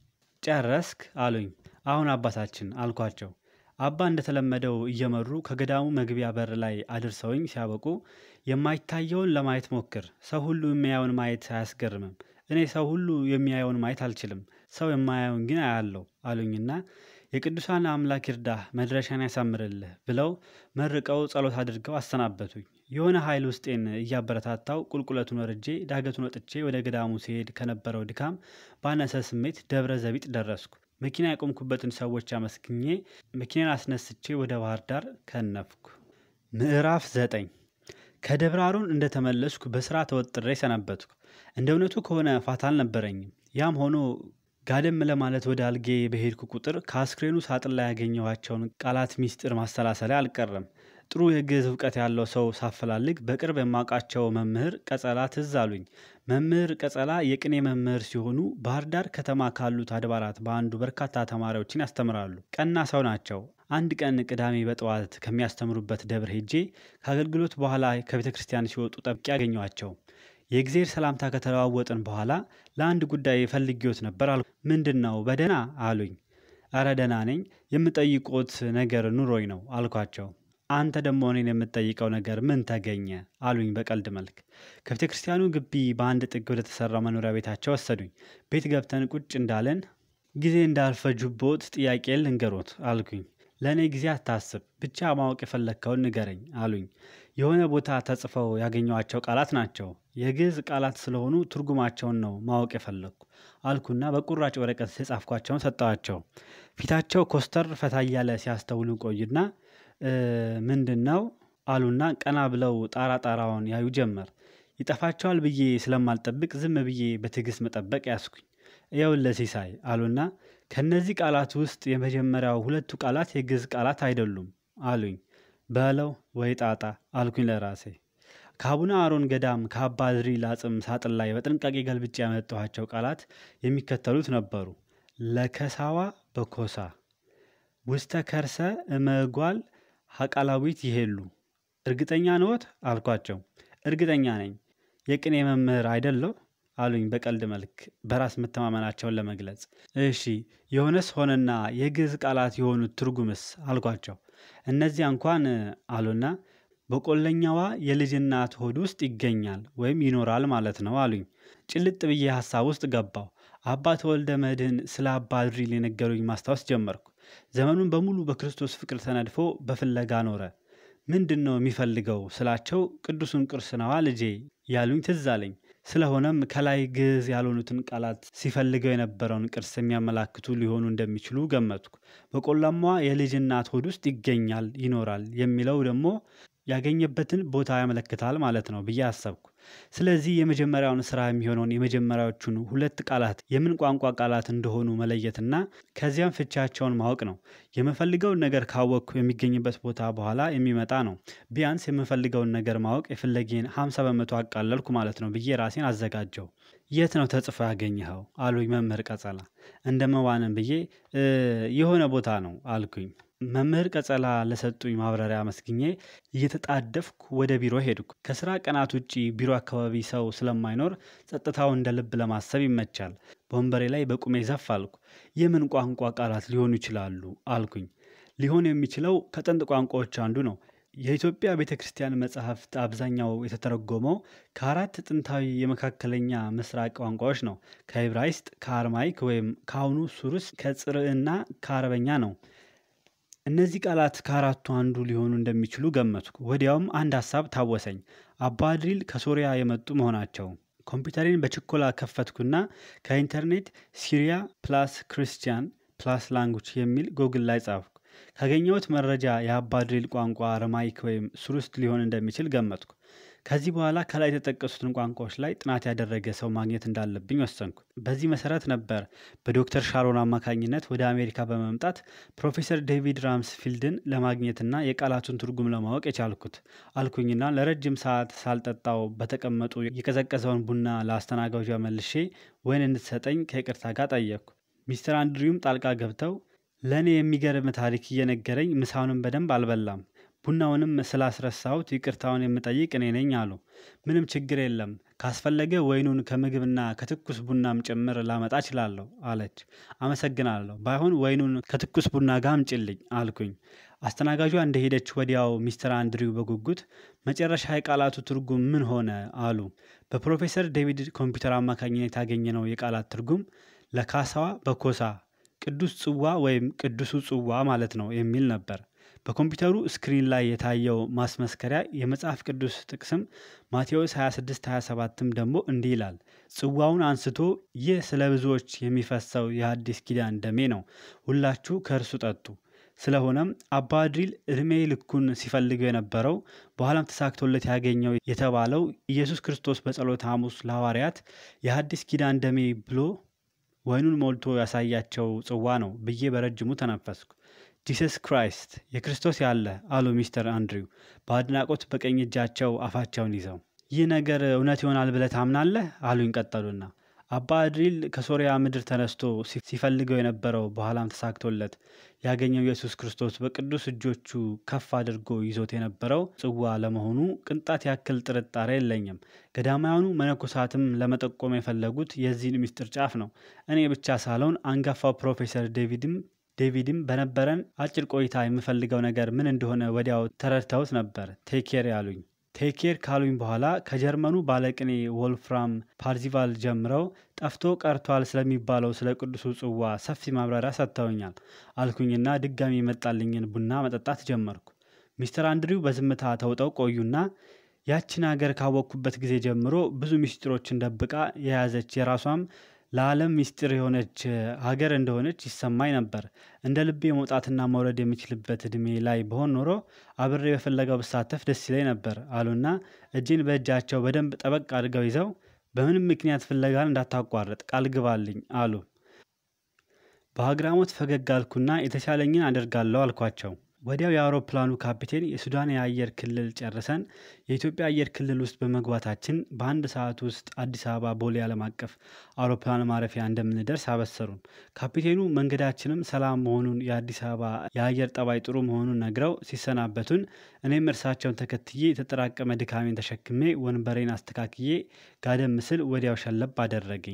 ጨረስክ አሉኝ። አሁን አባታችን አልኳቸው። አባ እንደተለመደው እየመሩ ከገዳሙ መግቢያ በር ላይ አድርሰውኝ ሲያበቁ የማይታየውን ለማየት ሞክር፣ ሰው ሁሉ የሚያየውን ማየት አያስገርምም። እኔ ሰው ሁሉ የሚያየውን ማየት አልችልም፣ ሰው የማያየውን ግን አያለው አሉኝና የቅዱሳን አምላክ ይርዳህ፣ መድረሻን ያሳምርልህ ብለው መርቀው ጸሎት አድርገው አሰናበቱኝ። የሆነ ኃይል ውስጤን እያበረታታው ቁልቁለቱን ወርጄ ዳገቱን ወጥቼ ወደ ገዳሙ ሲሄድ ከነበረው ድካም ባነሰ ስሜት ደብረ ዘቢጥ ደረስኩ። መኪና ያቆምኩበትን ሰዎች አመስግኜ መኪናን አስነስቼ ወደ ባህር ዳር ከነፍኩ። ምዕራፍ 9 ከደብረ አሮን እንደተመለስኩ በስራ ተወጥሬ ሰነበትኩ። እንደ እውነቱ ከሆነ ፋታ አልነበረኝም። ያም ሆኖ ጋደም ለማለት ወደ አልጌ በሄድኩ ቁጥር ከአስክሬኑ ሳጥን ላይ ያገኘኋቸውን ቃላት ሚስጥር ማሰላሰላ አልቀረም። ጥሩ የግዕዝ እውቀት ያለው ሰው ሳፈላልግ በቅርብ የማውቃቸው መምህር ቀጸላ ትዝ አሉኝ። መምህር ቀጸላ የቅኔ መምህር ሲሆኑ ባህር ዳር ከተማ ካሉት አድባራት በአንዱ በርካታ ተማሪዎችን ያስተምራሉ። ቀና ሰው ናቸው። አንድ ቀን ቅዳሜ በጠዋት ከሚያስተምሩበት ደብር ሄጄ ከአገልግሎት በኋላ ከቤተ ክርስቲያን ሲወጡ ጠብቄ አገኘኋቸው። የእግዚአብሔር ሰላምታ ከተለዋወጥን በኋላ ለአንድ ጉዳይ ፈልጌዎት ነበር አልኩ። ምንድነው በደህና አሉኝ። አረ ደህና ነኝ፣ የምጠይቆት ነገር ኑሮኝ ነው አልኳቸው። አንተ ደግሞ እኔን የምትጠይቀው ነገር ምን ተገኘ አሉኝ በቀልድ መልክ። ከቤተ ክርስቲያኑ ግቢ በአንድ ጥግ ወደ ተሰራው መኖሪያ ቤታቸው ወሰዱኝ። ቤት ገብተን ቁጭ እንዳለን ጊዜ እንዳልፈጁቦት ጥያቄ ልንገሮት አልኩኝ። ለእኔ ጊዜ አታስብ፣ ብቻ ማወቅ የፈለግከውን ንገረኝ አሉኝ። የሆነ ቦታ ተጽፈው ያገኘኋቸው ቃላት ናቸው። የግዕዝ ቃላት ስለሆኑ ትርጉማቸውን ነው ማወቅ የፈለግኩ አልኩና በቁራጭ ወረቀት የጻፍኳቸውን ሰጠኋቸው። ፊታቸው ኮስተር ፈታ እያለ ሲያስተውሉ ቆይና ምንድነው አሉና ቀና ብለው ጣራውን ያዩ ጀመር። ይጠፋቸዋል ብዬ ስለማልጠብቅ ዝም ብዬ በትዕግስት መጠበቅ ያስኩኝ። ይኸውልህ ሲሳይ አሉና ከነዚህ ቃላት ውስጥ የመጀመሪያው ሁለቱ ቃላት የግዕዝ ቃላት አይደሉም አሉኝ። በለው ወይ ጣጣ አልኩኝ ለራሴ። ከአቡነ አሮን ገዳም ከአባ ድሪል አጽም ሳጥን ላይ በጥንቃቄ ገልብጬ ያመጣኋቸው ቃላት የሚከተሉት ነበሩ። ለከሳዋ በኮሳ ውስተ ከርሰ እመጓል ሀቃላዊት ይሄሉ። እርግጠኛ ነዎት አልኳቸው። እርግጠኛ ነኝ። የቅኔ መምህር አይደለሁ አሉኝ በቀልድ መልክ በራስ መተማመናቸውን ለመግለጽ። እሺ የሆነስ ሆነና የግዕዝ ቃላት የሆኑት ትርጉምስ አልኳቸው። እነዚያ እንኳን አሉና በቆለኛዋ የልጅ እናት ሆድ ውስጥ ይገኛል ወይም ይኖራል ማለት ነው አሉኝ። ጭልጥ ብዬ ሐሳብ ውስጥ ገባሁ። አባ ተወልደ መድኅን ስለ አባ ድሪል የነገሩኝ ማስታወስ ጀመርኩ። ዘመኑን በሙሉ በክርስቶስ ፍቅር ተነድፎ በፍለጋ ኖረ። ምንድነው የሚፈልገው ስላቸው ቅዱሱን ቅርስ ነዋ ልጄ ያሉኝ ትዝ አለኝ። ስለሆነም ከላይ ግዕዝ ያልሆኑትን ቃላት ሲፈልገው የነበረውን ቅርስ የሚያመላክቱ ሊሆኑ እንደሚችሉ ገመትኩ። በቆላማዋ የልጅ እናት ሆድ ውስጥ ይገኛል ይኖራል የሚለው ደግሞ ያገኘበትን ቦታ ያመለክታል ማለት ነው ብዬ አሰብኩ። ስለዚህ የመጀመሪያውን ስራ የሚሆነውን የመጀመሪያዎቹን ሁለት ቃላት የምን ቋንቋ ቃላት እንደሆኑ መለየትና ከዚያም ፍቻቸውን ማወቅ ነው። የምፈልገውን ነገር ካወቅኩ የሚገኝበት ቦታ በኋላ የሚመጣ ነው። ቢያንስ የምፈልገውን ነገር ማወቅ የፍለጌን 50 በመቶ አቃለልኩ ማለት ነው ብዬ ራሴን አዘጋጀው። የት ነው ተጽፎ ያገኘኸው አሉኝ መምህር ቀጸላ። እንደመዋንን ብዬ የሆነ ቦታ ነው አልኩኝ። መምህር ቀጸላ ለሰጡኝ ማብራሪያ አመስግኜ እየተጣደፍኩ ወደ ቢሮ ሄድኩ። ከስራ ቀናት ውጪ ቢሮ አካባቢ ሰው ስለማይኖር ጸጥታው እንደ ልብ ለማሰብ ይመቻል። በወንበሬ ላይ በቁሜ ዘፍ አልኩ። የምን ቋንቋ ቃላት ሊሆኑ ይችላሉ አልኩኝ። ሊሆን የሚችለው ከጥንት ቋንቋዎች አንዱ ነው። የኢትዮጵያ ቤተ ክርስቲያን መጽሐፍት አብዛኛው የተተረጎመው ከአራት ጥንታዊ የመካከለኛ ምስራቅ ቋንቋዎች ነው። ከዕብራይስጥ፣ ከአርማይክ ወይም ከአሁኑ ሱርስ፣ ከጽርዕና ከአረበኛ ነው። እነዚህ ቃላት ከአራቱ አንዱ ሊሆኑ እንደሚችሉ ገመትኩ። ወዲያውም አንድ ሐሳብ ታወሰኝ። አባ ድሪል ከሶሪያ የመጡ መሆናቸው። ኮምፒውተሬን በችኮላ ከፈትኩና ከኢንተርኔት ሲሪያ ፕላስ ክርስቲያን ፕላስ ላንጉጅ የሚል ጎግል ላይ ጻፍኩ። ካገኘሁት መረጃ የአባ ድሪል ቋንቋ አረማይክ ወይም ሱርስት ሊሆን እንደሚችል ገመትኩ። ከዚህ በኋላ ከላይ የተጠቀሱትን ቋንቋዎች ላይ ጥናት ያደረገ ሰው ማግኘት እንዳለብኝ ወሰንኩ። በዚህ መሰረት ነበር በዶክተር ሻሮን አማካኝነት ወደ አሜሪካ በመምጣት ፕሮፌሰር ዴቪድ ራምስፊልድን ለማግኘትና የቃላቱን ትርጉም ለማወቅ የቻልኩት አልኩኝና ለረጅም ሰዓት ሳልጠጣው በተቀመጡ የቀዘቀዘውን ቡና ለአስተናጋጇ መልሼ ወይን እንድትሰጠኝ ከይቅርታ ጋር ጠየቅኩ። ሚስተር አንድሪውም ጣልቃ ገብተው ለእኔ የሚገርም ታሪክ እየነገረኝ ምሳውንም በደንብ አልበላም። ቡናውንም ስላስረሳሁት ይቅርታውን የምጠይቅ እኔ ነኝ አሉ። ምንም ችግር የለም፣ ካስፈለገ ወይኑን ከምግብና ከትኩስ ቡናም ጭምር ላመጣ እችላለሁ አለች። አመሰግናለሁ፣ ባይሆን ወይኑን ከትኩስ ቡና ጋር አምጪልኝ አልኩኝ። አስተናጋጇ እንደሄደች ወዲያው ሚስተር አንድሪው በጉጉት መጨረሻ የቃላቱ ትርጉም ምን ሆነ አሉ። በፕሮፌሰር ዴቪድ ኮምፒውተር አማካኝነት ያገኘነው የቃላት ትርጉም ለካሳዋ በኮሳ ቅዱስ ጽዋ ወይም ቅዱሱ ጽዋ ማለት ነው የሚል ነበር። በኮምፒውተሩ ስክሪን ላይ የታየው ማስመስከሪያ የመጽሐፍ ቅዱስ ጥቅስም ማቴዎስ 26:27ም ደግሞ እንዲህ ይላል፣ ጽዋውን አንስቶ ይህ ስለ ብዙዎች የሚፈሰው የአዲስ ኪዳን ደሜ ነው፣ ሁላችሁ ከእርሱ ጠጡ። ስለሆነም አባ ድሪል እድሜ ልኩን ሲፈልገው የነበረው በኋላም ተሳክቶለት ያገኘው የተባለው ኢየሱስ ክርስቶስ በጸሎተ ሐሙስ ለሐዋርያት የአዲስ ኪዳን ደሜ ብሎ ወይኑን ሞልቶ ያሳያቸው ጽዋ ነው ብዬ በረጅሙ ተነፈስኩ። ጂሰስ ክራይስት የክርስቶስ ያለ አሉ ሚስተር አንድሪው በአድናቆት በቀኝ እጃቸው አፋቸውን ይዘው። ይህ ነገር እውነት ይሆናል ብለህ ታምናለህ? አሉኝ ቀጠሉና። አባ አድሪል ከሶሪያ ምድር ተነስቶ ሲፈልገው የነበረው በኋላም ተሳክቶለት ያገኘው ኢየሱስ ክርስቶስ በቅዱስ እጆቹ ከፍ አድርጎ ይዞት የነበረው ጽዋ ለመሆኑ ቅንጣት ያክል ጥርጣሬ የለኝም። ገዳማውያኑ መነኮሳትም ለመጠቆም የፈለጉት የዚህን ምስጢር ጫፍ ነው። እኔ ብቻ ሳልሆን አንጋፋው ፕሮፌሰር ዴቪድም በነበረን አጭር ቆይታ የምፈልገው ነገር ምን እንደሆነ ወዲያው ተረድተውት ነበር ቴኬር ያሉኝ። ቴኬር ካሉኝ በኋላ ከጀርመኑ ባለቅኔ ወልፍራም ፓርዚቫል ጀምረው ጠፍቶ ቀርቷል ስለሚባለው ስለ ቅዱሱ ጽዋ ሰፊ ማብራሪያ ሰጥተውኛል አልኩኝና ድጋሚ የመጣልኝን ቡና መጠጣት ጀመርኩ። ሚስተር አንድሪው በዝምታ ተውጠው ቆዩና ያችን ሀገር ካወቅኩበት ጊዜ ጀምሮ ብዙ ምስጢሮችን ደብቃ የያዘች የራሷም ለዓለም ምስጢር የሆነች ሀገር እንደሆነች ይሰማኝ ነበር። እንደ ልቤ መውጣትና መውረድ የሚችልበት እድሜ ላይ በሆን ኖሮ አብሬ በፈለገው ብሳተፍ ደስ ይለኝ ነበር አሉና እጄን በእጃቸው በደንብ ጠበቅ አድርገው ይዘው በምንም ምክንያት ፍለጋን እንዳታቋርጥ ቃል ግባልኝ አሉ። በአግራሞት ፈገግ አልኩና የተሻለኝን አደርጋለሁ አልኳቸው። ወዲያው የአውሮፕላኑ ካፒቴን የሱዳን የአየር ክልል ጨርሰን የኢትዮጵያ አየር ክልል ውስጥ በመግባታችን በአንድ ሰዓት ውስጥ አዲስ አበባ ቦሌ ዓለም አቀፍ አውሮፕላን ማረፊያ እንደምንደርስ አበሰሩን። ካፒቴኑ መንገዳችንም ሰላም መሆኑን የአዲስ አበባ የአየር ጠባይ ጥሩ መሆኑን ነግረው ሲሰናበቱን እኔም እርሳቸውን ተከትዬ የተጠራቀመ ድካሜን ተሸክሜ ወንበሬን አስተካክዬ ጋደም ምስል ወዲያው ሸለብ አደረገኝ።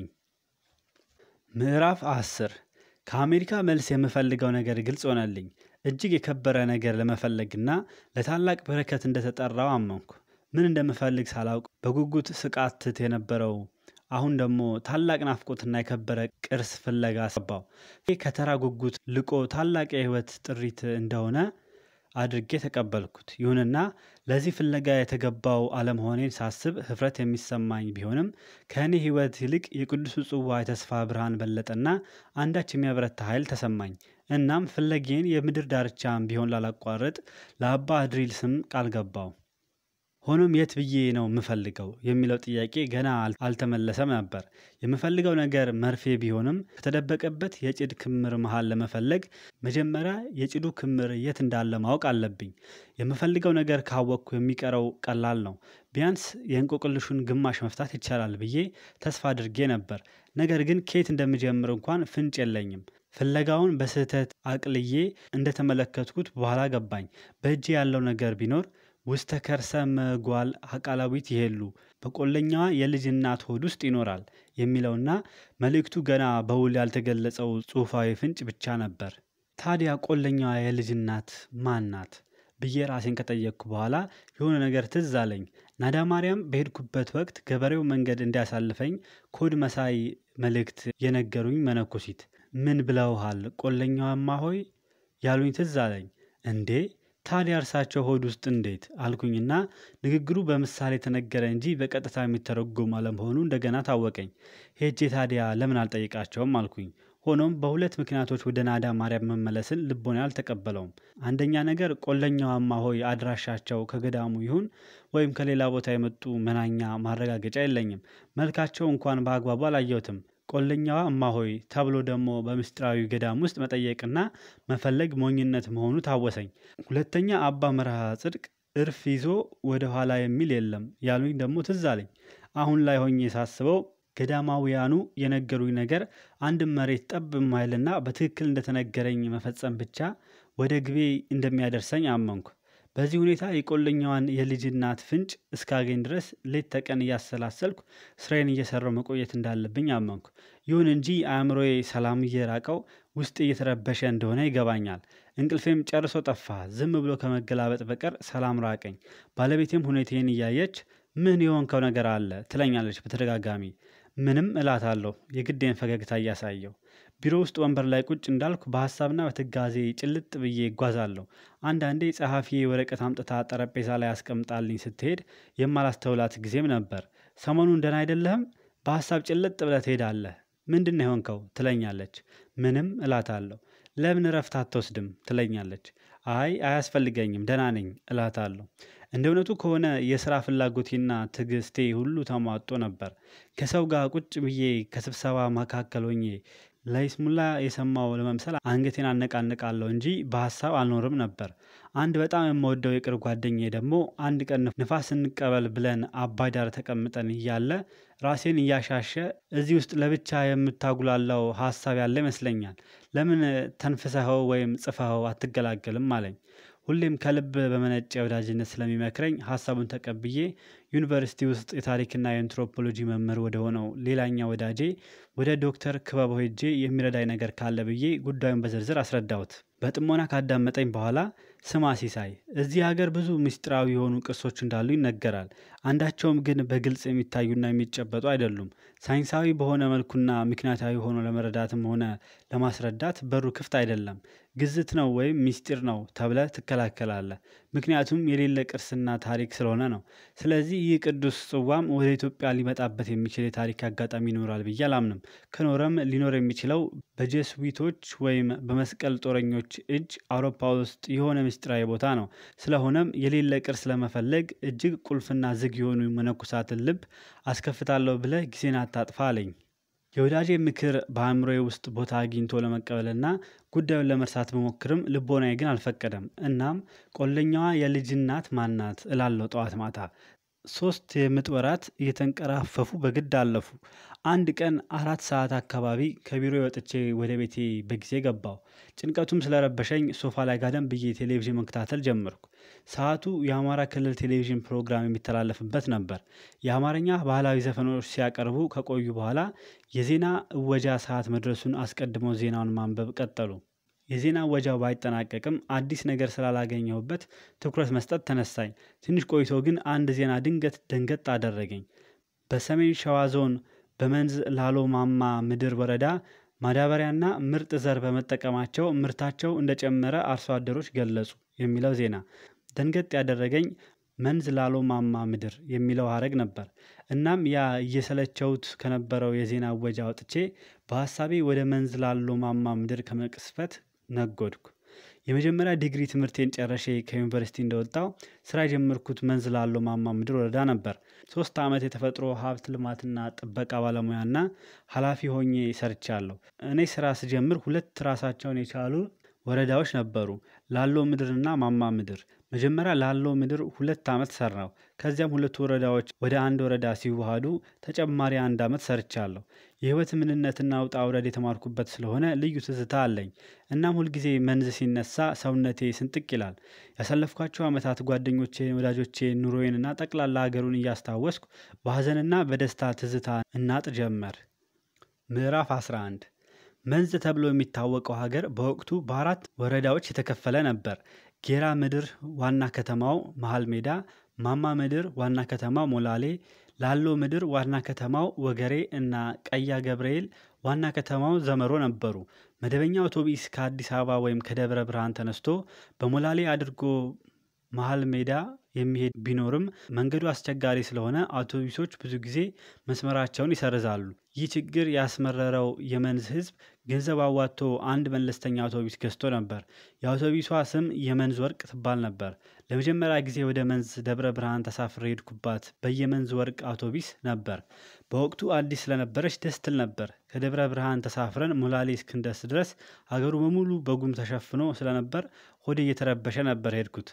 ምዕራፍ 10 ከአሜሪካ መልስ የምፈልገው ነገር ግልጽ ሆነልኝ። እጅግ የከበረ ነገር ለመፈለግና ለታላቅ በረከት እንደተጠራው አመንኩ። ምን እንደምፈልግ ሳላውቅ በጉጉት ስቃትት የነበረው አሁን ደግሞ ታላቅ ናፍቆትና የከበረ ቅርስ ፍለጋ ሰባው። ከተራ ጉጉት ልቆ ታላቅ የህይወት ጥሪት እንደሆነ አድርጌ ተቀበልኩት። ይሁንና ለዚህ ፍለጋ የተገባው አለመሆኔን ሳስብ ህፍረት የሚሰማኝ ቢሆንም ከእኔ ህይወት ይልቅ የቅዱሱ ጽዋ የተስፋ ብርሃን በለጠና አንዳች የሚያበረታ ኃይል ተሰማኝ። እናም ፍለጌን የምድር ዳርቻም ቢሆን ላላቋርጥ ለአባ አድሪል ስም ቃል ገባው። ሆኖም የት ብዬ ነው የምፈልገው የሚለው ጥያቄ ገና አልተመለሰም ነበር። የምፈልገው ነገር መርፌ ቢሆንም ከተደበቀበት የጭድ ክምር መሃል ለመፈለግ መጀመሪያ የጭዱ ክምር የት እንዳለ ማወቅ አለብኝ። የምፈልገው ነገር ካወቅኩ የሚቀረው ቀላል ነው። ቢያንስ የእንቆቅልሹን ግማሽ መፍታት ይቻላል ብዬ ተስፋ አድርጌ ነበር። ነገር ግን ከየት እንደምጀምር እንኳን ፍንጭ የለኝም። ፍለጋውን በስህተት አቅልዬ እንደተመለከትኩት በኋላ ገባኝ። በእጄ ያለው ነገር ቢኖር ውስተ ከርሰ መጓል አቃላዊት ይሄሉ በቆለኛዋ የልጅ እናት ሆድ ውስጥ ይኖራል የሚለውና መልእክቱ ገና በውል ያልተገለጸው ጽሑፋዊ ፍንጭ ብቻ ነበር። ታዲያ ቆለኛዋ የልጅ እናት ማን ናት ብዬ ራሴን ከጠየቅኩ በኋላ የሆነ ነገር ትዝ አለኝ። ናዳ ማርያም በሄድኩበት ወቅት ገበሬው መንገድ እንዲያሳልፈኝ ኮድ መሳይ መልእክት የነገሩኝ መነኮሲት ምን ብለውሃል ቆለኛዋማ ሆይ ያሉኝ ትዝ አለኝ። እንዴ ታዲያ እርሳቸው ሆድ ውስጥ እንዴት አልኩኝና ንግግሩ በምሳሌ ተነገረ እንጂ በቀጥታ የሚተረጎም አለመሆኑ እንደገና ታወቀኝ። ሄጄ ታዲያ ለምን አልጠይቃቸውም አልኩኝ። ሆኖም በሁለት ምክንያቶች ወደ ናዳ ማርያም መመለስን ልቦና አልተቀበለውም። አንደኛ ነገር ቆለኛዋማ ሆይ አድራሻቸው ከገዳሙ ይሁን ወይም ከሌላ ቦታ የመጡ መናኛ ማረጋገጫ የለኝም። መልካቸው እንኳን በአግባቡ አላየሁትም። ቆለኛዋ እማሆይ ተብሎ ደግሞ በምስጢራዊ ገዳም ውስጥ መጠየቅና መፈለግ ሞኝነት መሆኑ ታወሰኝ። ሁለተኛ አባ መርሃ ጽድቅ እርፍ ይዞ ወደ ኋላ የሚል የለም ያሉኝ ደግሞ ትዝ አለኝ። አሁን ላይ ሆኜ ሳስበው ገዳማውያኑ የነገሩኝ ነገር አንድም መሬት ጠብ የማይልና በትክክል እንደተነገረኝ መፈጸም ብቻ ወደ ግቤ እንደሚያደርሰኝ አመንኩ። በዚህ ሁኔታ የቆለኛዋን የልጅ እናት ፍንጭ እስካገኝ ድረስ ሌት ተቀን እያሰላሰልኩ ስራዬን እየሰራው መቆየት እንዳለብኝ አመንኩ። ይሁን እንጂ አእምሮዬ ሰላም እየራቀው ውስጥ እየተረበሸ እንደሆነ ይገባኛል። እንቅልፌም ጨርሶ ጠፋ። ዝም ብሎ ከመገላበጥ በቀር ሰላም ራቀኝ። ባለቤቴም ሁኔታዬን እያየች ምን የሆንከው ነገር አለ ትለኛለች በተደጋጋሚ። ምንም እላታለሁ የግዴን ፈገግታ እያሳየው። ቢሮ ውስጥ ወንበር ላይ ቁጭ እንዳልኩ በሐሳብና በትጋዜ ጭልጥ ብዬ እጓዛለሁ። አንዳንዴ ጸሐፊ ወረቀት አምጥታ ጠረጴዛ ላይ አስቀምጣልኝ ስትሄድ የማላስተውላት ጊዜም ነበር። ሰሞኑን ደህና አይደለህም? በሐሳብ ጭልጥ ብለህ ትሄዳለህ። ምንድነው የሆንከው ትለኛለች። ምንም እላታለሁ። ለምን እረፍት አትወስድም ትለኛለች። አይ አያስፈልገኝም ደህና ነኝ እላታለሁ። እንደ እውነቱ ከሆነ የሥራ ፍላጎቴና ትዕግስቴ ሁሉ ተሟጦ ነበር። ከሰው ጋር ቁጭ ብዬ ከስብሰባ መካከል ሆኜ ለይስሙላ የሰማው ለመምሰል አንገቴን አነቃንቃለሁ እንጂ በሐሳብ አልኖርም ነበር። አንድ በጣም የምወደው የቅርብ ጓደኛዬ ደግሞ አንድ ቀን ንፋስ እንቀበል ብለን አባይ ዳር ተቀምጠን እያለ ራሴን እያሻሸ እዚህ ውስጥ ለብቻ የምታጉላላው ሐሳብ ያለ ይመስለኛል። ለምን ተንፍሰኸው ወይም ጽፈኸው አትገላገልም አለኝ። ሁሌም ከልብ በመነጨ ወዳጅነት ስለሚመክረኝ ሐሳቡን ተቀብዬ ዩኒቨርሲቲ ውስጥ የታሪክና የአንትሮፖሎጂ መምህር ወደ ሆነው ሌላኛ ወዳጄ ወደ ዶክተር ክበበው ሄጄ የሚረዳኝ ነገር ካለ ብዬ ጉዳዩን በዝርዝር አስረዳሁት። በጥሞና ካዳመጠኝ በኋላ ስማ ሲሳይ፣ እዚህ ሀገር ብዙ ምስጢራዊ የሆኑ ቅርሶች እንዳሉ ይነገራል። አንዳቸውም ግን በግልጽ የሚታዩና የሚጨበጡ አይደሉም። ሳይንሳዊ በሆነ መልኩና ምክንያታዊ ሆኖ ለመረዳትም ሆነ ለማስረዳት በሩ ክፍት አይደለም። ግዝት ነው ወይም ምስጢር ነው ተብለህ ትከላከላለህ። ምክንያቱም የሌለ ቅርስና ታሪክ ስለሆነ ነው። ስለዚህ ይህ ቅዱስ ጽዋም ወደ ኢትዮጵያ ሊመጣበት የሚችል የታሪክ አጋጣሚ ይኖራል ብዬ አላምንም። ከኖረም ሊኖር የሚችለው በጀስዊቶች ወይም በመስቀል ጦረኞች እጅ አውሮፓ ውስጥ የሆነ ምስጢራዊ ቦታ ነው። ስለሆነም የሌለ ቅርስ ለመፈለግ እጅግ ቁልፍና ዝግ የሆኑ መነኮሳትን ልብ አስከፍታለሁ ብለህ ጊዜን አታጥፋ አለኝ። የወዳጄ ምክር በአእምሮዬ ውስጥ ቦታ አግኝቶ ለመቀበልና ጉዳዩን ለመርሳት ብሞክርም ልቦናዬ ግን አልፈቀደም። እናም ቆለኛዋ የልጅ እናት ማናት እላለሁ ጠዋት ማታ። 3 የምጥ ወራት እየተንቀራፈፉ በግድ አለፉ። አንድ ቀን 4 ሰዓት አካባቢ ከቢሮ ወጥቼ ወደ ቤቴ በጊዜ ገባሁ። ጭንቀቱም ስለረበሸኝ ሶፋ ላይ ጋደም ብዬ ቴሌቪዥን መከታተል ጀመርኩ። ሰዓቱ የአማራ ክልል ቴሌቪዥን ፕሮግራም የሚተላለፍበት ነበር። የአማርኛ ባህላዊ ዘፈኖች ሲያቀርቡ ከቆዩ በኋላ የዜና እወጃ ሰዓት መድረሱን አስቀድመው ዜናውን ማንበብ ቀጠሉ። የዜና እወጃው ባይጠናቀቅም አዲስ ነገር ስላላገኘሁበት ትኩረት መስጠት ተነሳኝ። ትንሽ ቆይቶ ግን አንድ ዜና ድንገት ደንገጥ አደረገኝ። በሰሜን ሸዋ ዞን በመንዝ ላሎ ማማ ምድር ወረዳ ማዳበሪያና ምርጥ ዘር በመጠቀማቸው ምርታቸው እንደጨመረ አርሶ አደሮች ገለጹ የሚለው ዜና። ደንገጥ ያደረገኝ መንዝ ላሎ ማማ ምድር የሚለው ሀረግ ነበር። እናም ያ እየሰለቸውት ከነበረው የዜና እወጃ ወጥቼ በሐሳቤ ወደ መንዝ ላሎ ማማ ምድር ከመቅስፈት ነጎድኩ። የመጀመሪያ ዲግሪ ትምህርቴን ጨርሼ ከዩኒቨርሲቲ እንደወጣው ስራ የጀመርኩት መንዝ ላሎ ማማ ምድር ወረዳ ነበር። 3 ዓመት የተፈጥሮ ሀብት ልማትና ጥበቃ ባለሙያና ኃላፊ ሆኜ ሰርቻለሁ። እኔ ስራ ስጀምር 2 ራሳቸውን የቻሉ ወረዳዎች ነበሩ፣ ላሎ ምድርና ማማ ምድር። መጀመሪያ ላሎ ምድር 2 ዓመት ሰራው። ከዚያም 2 ወረዳዎች ወደ አንድ ወረዳ ሲዋሃዱ ተጨማሪ 1 ዓመት ሰርቻለሁ። የህይወት ምንነትና ውጣ ውረድ የተማርኩበት ስለሆነ ልዩ ትዝታ አለኝ። እናም ሁልጊዜ መንዝ ሲነሳ ሰውነቴ ስንጥቅ ይላል። ያሳለፍኳቸው ዓመታት ጓደኞቼን፣ ወዳጆቼን፣ ኑሮዬንና ጠቅላላ ሀገሩን እያስታወስኩ በሀዘንና በደስታ ትዝታ እናጥ ጀመር። ምዕራፍ 11 መንዝ ተብሎ የሚታወቀው ሀገር በወቅቱ በ4 ወረዳዎች የተከፈለ ነበር። ጌራ ምድር ዋና ከተማው መሃል ሜዳ፣ ማማ ምድር ዋና ከተማው ሞላሌ፣ ላሎ ምድር ዋና ከተማው ወገሬ እና ቀያ ገብርኤል ዋና ከተማው ዘመሮ ነበሩ። መደበኛ አውቶቡስ ከአዲስ አበባ ወይም ከደብረ ብርሃን ተነስቶ በሞላሌ አድርጎ መሃል ሜዳ የሚሄድ ቢኖርም መንገዱ አስቸጋሪ ስለሆነ አውቶቡሶች ብዙ ጊዜ መስመራቸውን ይሰርዛሉ። ይህ ችግር ያስመረረው የመንዝ ህዝብ ገንዘብ አዋጥቶ አንድ መለስተኛ አውቶቡስ ገዝቶ ነበር። የአውቶቡሷ ስም የመንዝ ወርቅ ትባል ነበር። ለመጀመሪያ ጊዜ ወደ መንዝ ደብረ ብርሃን ተሳፍሬ ሄድኩባት በየመንዝ ወርቅ አውቶቡስ ነበር። በወቅቱ አዲስ ስለነበረች ደስ ትል ነበር። ከደብረ ብርሃን ተሳፍረን ሞላሌ እስክንደርስ ድረስ ሀገሩ በሙሉ በጉም ተሸፍኖ ስለነበር ሆዴ እየተረበሸ ነበር ሄድኩት።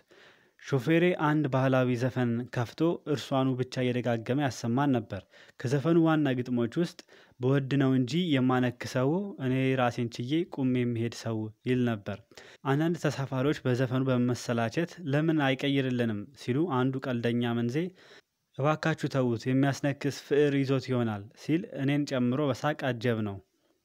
ሾፌሬ አንድ ባህላዊ ዘፈን ከፍቶ እርሷኑ ብቻ እየደጋገመ ያሰማን ነበር። ከዘፈኑ ዋና ግጥሞች ውስጥ በወድ ነው እንጂ የማነክሰው እኔ ራሴን ችዬ ቁሜ የሚሄድ ሰው ይል ነበር። አንዳንድ ተሳፋሪዎች በዘፈኑ በመሰላቸት ለምን አይቀይርልንም ሲሉ፣ አንዱ ቀልደኛ መንዜ እባካችሁ ተዉት የሚያስነክስ ፍዕር ይዞት ይሆናል ሲል እኔን ጨምሮ በሳቅ አጀብ ነው።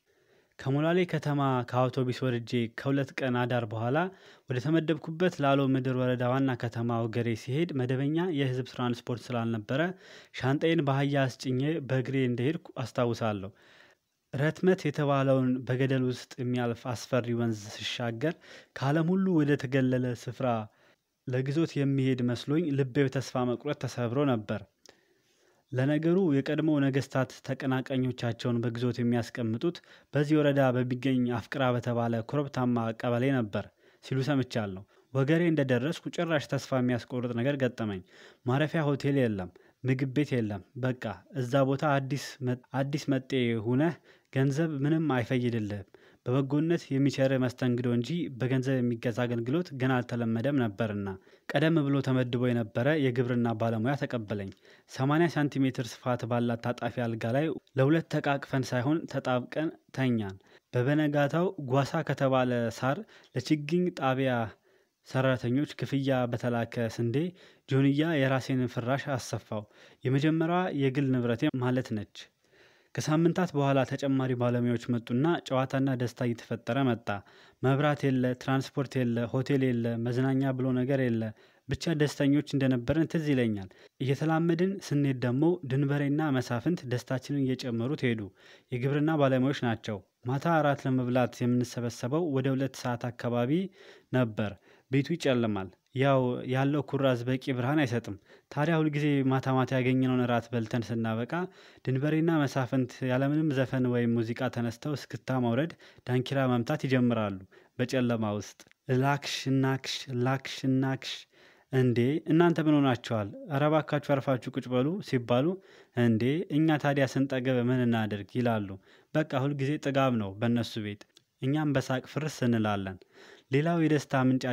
ከሞላሌ ከተማ ከአውቶቡስ ወርጄ ከ2 ቀን አዳር በኋላ ወደ ተመደብኩበት ላሎ ምድር ወረዳ ዋና ከተማ ወገሬ ሲሄድ መደበኛ የህዝብ ትራንስፖርት ስላልነበረ ሻንጣዬን በአህያ አስጭኜ በእግሬ እንደሄድኩ አስታውሳለሁ። ረትመት የተባለውን በገደል ውስጥ የሚያልፍ አስፈሪ ወንዝ ሲሻገር ከዓለም ሁሉ ወደ ተገለለ ስፍራ ለግዞት የሚሄድ መስሎኝ ልቤ በተስፋ መቁረጥ ተሰብሮ ነበር። ለነገሩ የቀድሞ ነገስታት ተቀናቃኞቻቸውን በግዞት የሚያስቀምጡት በዚህ ወረዳ በሚገኝ አፍቅራ በተባለ ኮረብታማ ቀበሌ ነበር ሲሉ ሰምቻለሁ። ወገሬ እንደደረስኩ ጭራሽ ተስፋ የሚያስቆርጥ ነገር ገጠመኝ። ማረፊያ ሆቴል የለም፣ ምግብ ቤት የለም። በቃ እዛ ቦታ አዲስ መጤ ሁነህ ገንዘብ ምንም አይፈይድልህም። በበጎነት የሚቸር መስተንግዶ እንጂ በገንዘብ የሚገዛ አገልግሎት ገና አልተለመደም ነበርና። ቀደም ብሎ ተመድቦ የነበረ የግብርና ባለሙያ ተቀበለኝ። 80 ሳንቲሜትር ስፋት ባላት ታጣፊ አልጋ ላይ ለሁለት ተቃቅፈን ሳይሆን ተጣብቀን ተኛን። በበነጋታው ጓሳ ከተባለ ሳር ለችግኝ ጣቢያ ሰራተኞች ክፍያ በተላከ ስንዴ ጆንያ የራሴን ፍራሽ አሰፋው። የመጀመሪያዋ የግል ንብረቴ ማለት ነች። ከሳምንታት በኋላ ተጨማሪ ባለሙያዎች መጡና ጨዋታና ደስታ እየተፈጠረ መጣ። መብራት የለ፣ ትራንስፖርት የለ፣ ሆቴል የለ፣ መዝናኛ ብሎ ነገር የለ። ብቻ ደስተኞች እንደነበረን ትዝ ይለኛል። እየተላመድን ስንሄድ ደግሞ ድንበሬና መሳፍንት ደስታችንን እየጨመሩት ሄዱ። የግብርና ባለሙያዎች ናቸው። ማታ እራት ለመብላት የምንሰበሰበው ወደ 2 ሰዓት አካባቢ ነበር። ቤቱ ይጨልማል። ያለው ኩራዝ በቂ ብርሃን አይሰጥም። ታዲያ ሁልጊዜ ማታ ማታ ያገኘነውን እራት በልተን ስናበቃ ድንበሬና መሳፍንት ያለምንም ዘፈን ወይም ሙዚቃ ተነስተው እስክታ ማውረድ፣ ዳንኪራ መምታት ይጀምራሉ። በጨለማ ውስጥ ላክሽ ናክሽ ላክሽ ናክሽ። እንዴ እናንተ ምን ሆናችኋል? ኧረ እባካችሁ አርፋችሁ ቁጭ በሉ ሲባሉ እንዴ እኛ ታዲያ ስንጠገብ ምን እናደርግ ይላሉ። በቃ ሁልጊዜ ጥጋብ ነው በእነሱ ቤት። እኛም በሳቅ ፍርስ እንላለን። ሌላው የደስታ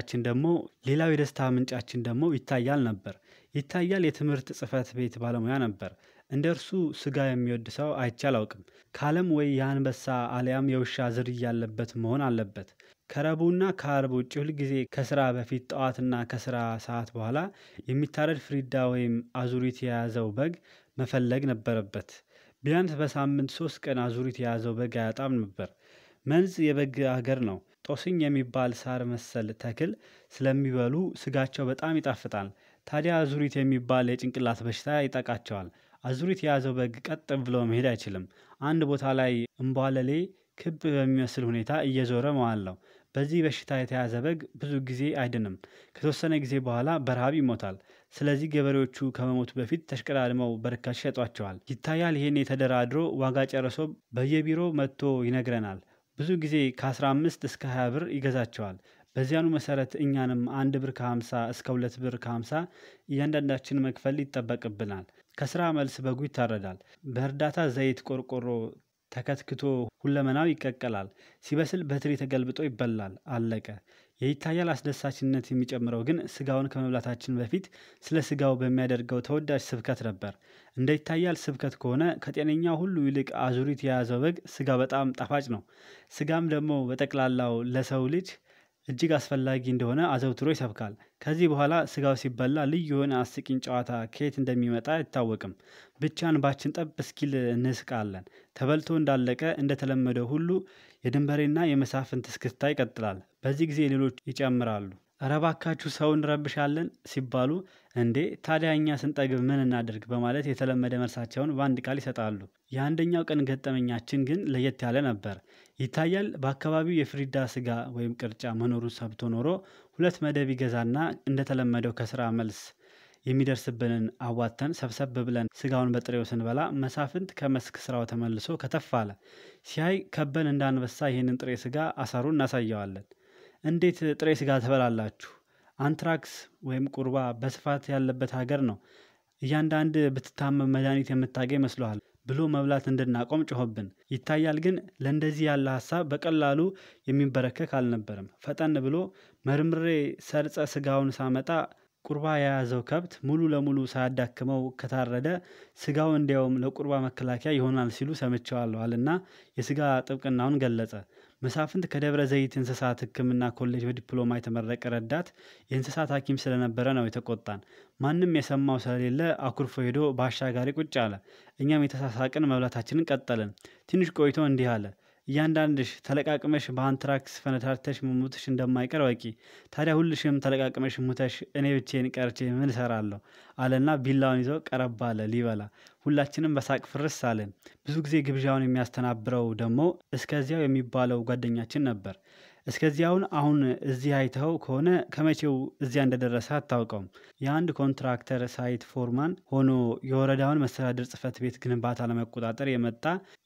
ምንጫችን ደግሞ ይታያል ነበር። ይታያል የትምህርት ጽህፈት ቤት ባለሙያ ነበር። እንደ እርሱ ስጋ የሚወድ ሰው አይቼ አላውቅም። ከዓለም ወይ የአንበሳ አሊያም የውሻ ዝርያ ያለበት መሆን አለበት። ከረቡዕና ከአርብ ውጭ ሁልጊዜ ከስራ በፊት ጠዋትና ከስራ ሰዓት በኋላ የሚታረድ ፍሪዳ ወይም አዙሪት የያዘው በግ መፈለግ ነበረበት። ቢያንስ በሳምንት 3 ቀን አዙሪት የያዘው በግ አያጣም ነበር። መንዝ የበግ አገር ነው። ጦስኝ የሚባል ሳር መሰል ተክል ስለሚበሉ ስጋቸው በጣም ይጣፍጣል። ታዲያ አዙሪት የሚባል የጭንቅላት በሽታ ይጠቃቸዋል። አዙሪት የያዘው በግ ቀጥ ብሎ መሄድ አይችልም። አንድ ቦታ ላይ እምቧለሌ ክብ በሚመስል ሁኔታ እየዞረ መዋል ነው። በዚህ በሽታ የተያዘ በግ ብዙ ጊዜ አይድንም። ከተወሰነ ጊዜ በኋላ በረሃብ ይሞታል። ስለዚህ ገበሬዎቹ ከመሞቱ በፊት ተሽቀዳድመው በርካሽ ይሸጧቸዋል። ይታያል ይሄን የተደራድሮ ዋጋ ጨርሶ በየቢሮው መጥቶ ይነግረናል። ብዙ ጊዜ ከ15 እስከ 20 ብር ይገዛቸዋል። በዚያኑ መሰረት እኛንም 1 ብር ከ50 እስከ 2 ብር ከ50 እያንዳንዳችን መክፈል ይጠበቅብናል። ከስራ መልስ በጉ ይታረዳል። በእርዳታ ዘይት ቆርቆሮ ተከትክቶ ሁለመናው ይቀቀላል። ሲበስል በትሪ ተገልብጦ ይበላል። አለቀ። የይታያል አስደሳችነት የሚጨምረው ግን ስጋውን ከመብላታችን በፊት ስለ ስጋው በሚያደርገው ተወዳጅ ስብከት ነበር። እንደ ይታያል ስብከት ከሆነ ከጤነኛው ሁሉ ይልቅ አዙሪት የያዘው በግ ስጋ በጣም ጣፋጭ ነው። ስጋም ደግሞ በጠቅላላው ለሰው ልጅ እጅግ አስፈላጊ እንደሆነ አዘውትሮ ይሰብካል። ከዚህ በኋላ ስጋው ሲበላ ልዩ የሆነ አስቂኝ ጨዋታ ከየት እንደሚመጣ አይታወቅም። ብቻ እንባችን ጠብ እስኪል እንስቃለን። ተበልቶ እንዳለቀ እንደተለመደው ሁሉ የድንበሬና የመሳፍንት እስክስታ ይቀጥላል። በዚህ ጊዜ ሌሎች ይጨምራሉ። ኧረ እባካችሁ ሰው እንረብሻለን ሲባሉ እንዴ ታዲያ እኛ ስንጠግብ ምን እናድርግ በማለት የተለመደ መልሳቸውን በአንድ ቃል ይሰጣሉ። የአንደኛው ቀን ገጠመኛችን ግን ለየት ያለ ነበር። ይታያል በአካባቢው የፍሪዳ ስጋ ወይም ቅርጫ መኖሩን ሰምቶ ኖሮ 2 መደብ ይገዛና እንደተለመደው ከስራ መልስ የሚደርስብንን አዋተን ሰብሰብ ብለን ስጋውን በጥሬው ስንበላ መሳፍንት ከመስክ ስራው ተመልሶ ከተፍ አለ። ሲያይ ከበን እንዳንበሳ ይህንን ጥሬ ስጋ አሳሩን እናሳየዋለን። እንዴት ጥሬ ስጋ ትበላላችሁ? አንትራክስ ወይም ቁርባ በስፋት ያለበት ሀገር ነው። እያንዳንድ ብትታመም መድኃኒት የምታገኝ መስሎሃል ብሎ መብላት እንድናቆም ጮኸብን። ይታያል ግን ለእንደዚህ ያለ ሀሳብ በቀላሉ የሚንበረከክ አልነበረም። ፈጠን ብሎ መርምሬ ሰርጸ ስጋውን ሳመጣ ቁርባ የያዘው ከብት ሙሉ ለሙሉ ሳያዳክመው ከታረደ ስጋው እንዲያውም ለቁርባ መከላከያ ይሆናል ሲሉ ሰምቸዋለሁ አለና የስጋ ጥብቅናውን ገለጸ። መሳፍንት ከደብረ ዘይት እንስሳት ሕክምና ኮሌጅ በዲፕሎማ የተመረቀ ረዳት የእንስሳት ሐኪም ስለነበረ ነው የተቆጣን። ማንም የሰማው ስለሌለ አኩርፎ ሄዶ በአሻጋሪ ቁጭ አለ። እኛም የተሳሳቅን መብላታችንን ቀጠልን። ትንሽ ቆይቶ እንዲህ አለ። እያንዳንድሽ ተለቃቅመሽ በአንትራክስ ፈነዳርተሽ መሞትሽ እንደማይቀር ወቂ። ታዲያ ሁልሽም ተለቃቅመሽ ሙተሽ እኔ ብቻዬን ቀርቼ ምን እሰራለሁ አለና ቢላውን ይዞ ቀረብ አለ ሊበላ። ሁላችንም በሳቅ ፍርስ አለን። ብዙ ጊዜ ግብዣውን የሚያስተናብረው ደግሞ እስከዚያው የሚባለው ጓደኛችን ነበር። እስከዚያውን አሁን እዚህ አይተኸው ከሆነ ከመቼው እዚያ እንደደረሰ አታውቀውም። የአንድ ኮንትራክተር ሳይት ፎርማን ሆኖ የወረዳውን መስተዳድር ጽህፈት ቤት ግንባታ ለመቆጣጠር የመጣ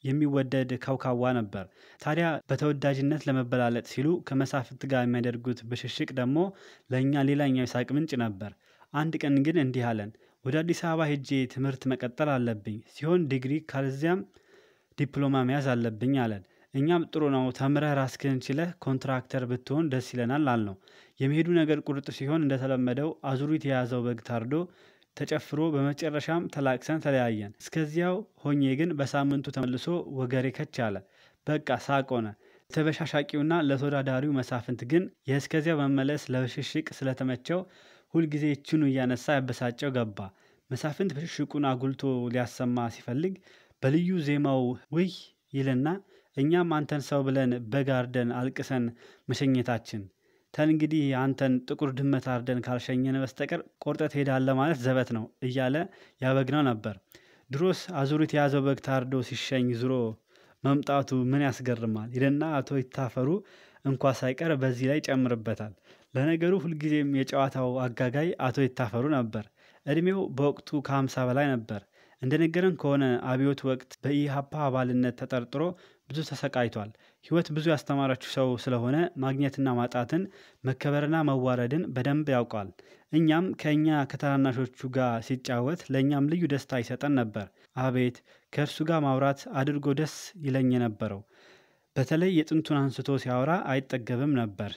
የሚወደድ ከውካዋ ነበር። ታዲያ በተወዳጅነት ለመበላለጥ ሲሉ ከመሳፍንት ጋር የሚያደርጉት ብሽሽቅ ደግሞ ለእኛ ሌላኛው የሳቅ ምንጭ ነበር። አንድ ቀን ግን እንዲህ አለን። ወደ አዲስ አበባ ሄጄ ትምህርት መቀጠል አለብኝ ሲሆን ዲግሪ ካልዚያም ዲፕሎማ መያዝ አለብኝ አለን። እኛም ጥሩ ነው ተምረህ ራስህን ችለህ ኮንትራክተር ብትሆን ደስ ይለናል አልነው። የመሄዱ ነገር ቁርጥ ሲሆን እንደተለመደው አዙሪት የያዘው በግ ታርዶ ተጨፍሮ በመጨረሻም ተላቅሰን ተለያየን። እስከዚያው ሆኜ ግን በሳምንቱ ተመልሶ ወገሬ ከች አለ። በቃ ሳቅ ሆነ። ለተበሻሻቂውና ለተወዳዳሪው መሳፍንት ግን የእስከዚያው መመለስ ለብሽሽቅ ስለተመቸው ሁልጊዜ ይችኑ እያነሳ ያበሳጨው ገባ። መሳፍንት ብሽሽቁን አጉልቶ ሊያሰማ ሲፈልግ በልዩ ዜማው ውይ ይልና እኛም አንተን ሰው ብለን በግ አርደን አልቅሰን መሸኘታችን ተንግዲህ አንተን ጥቁር ድመት አርደን ካልሸኘን በስተቀር ቆርጠህ ትሄዳለህ ማለት ዘበት ነው እያለ ያበግነው ነበር። ድሮስ አዙሪት የያዘው በግ ታርዶ ሲሸኝ ዙሮ መምጣቱ ምን ያስገርማል ይልና አቶ ይታፈሩ እንኳ ሳይቀር በዚህ ላይ ጨምርበታል። ለነገሩ ሁልጊዜም የጨዋታው አጋጋይ አቶ ይታፈሩ ነበር። እድሜው በወቅቱ ከ50 በላይ ነበር። እንደነገረን ከሆነ አብዮት ወቅት በኢሃፓ አባልነት ተጠርጥሮ ብዙ ተሰቃይቷል። ህይወት ብዙ ያስተማረችው ሰው ስለሆነ ማግኘትና ማጣትን መከበርና መዋረድን በደንብ ያውቃል። እኛም ከኛ ከታናናሾቹ ጋር ሲጫወት ለኛም ልዩ ደስታ ይሰጠን ነበር። አቤት ከእርሱ ጋር ማውራት አድርጎ ደስ ይለኝ የነበረው። በተለይ የጥንቱን አንስቶ ሲያወራ አይጠገብም ነበር።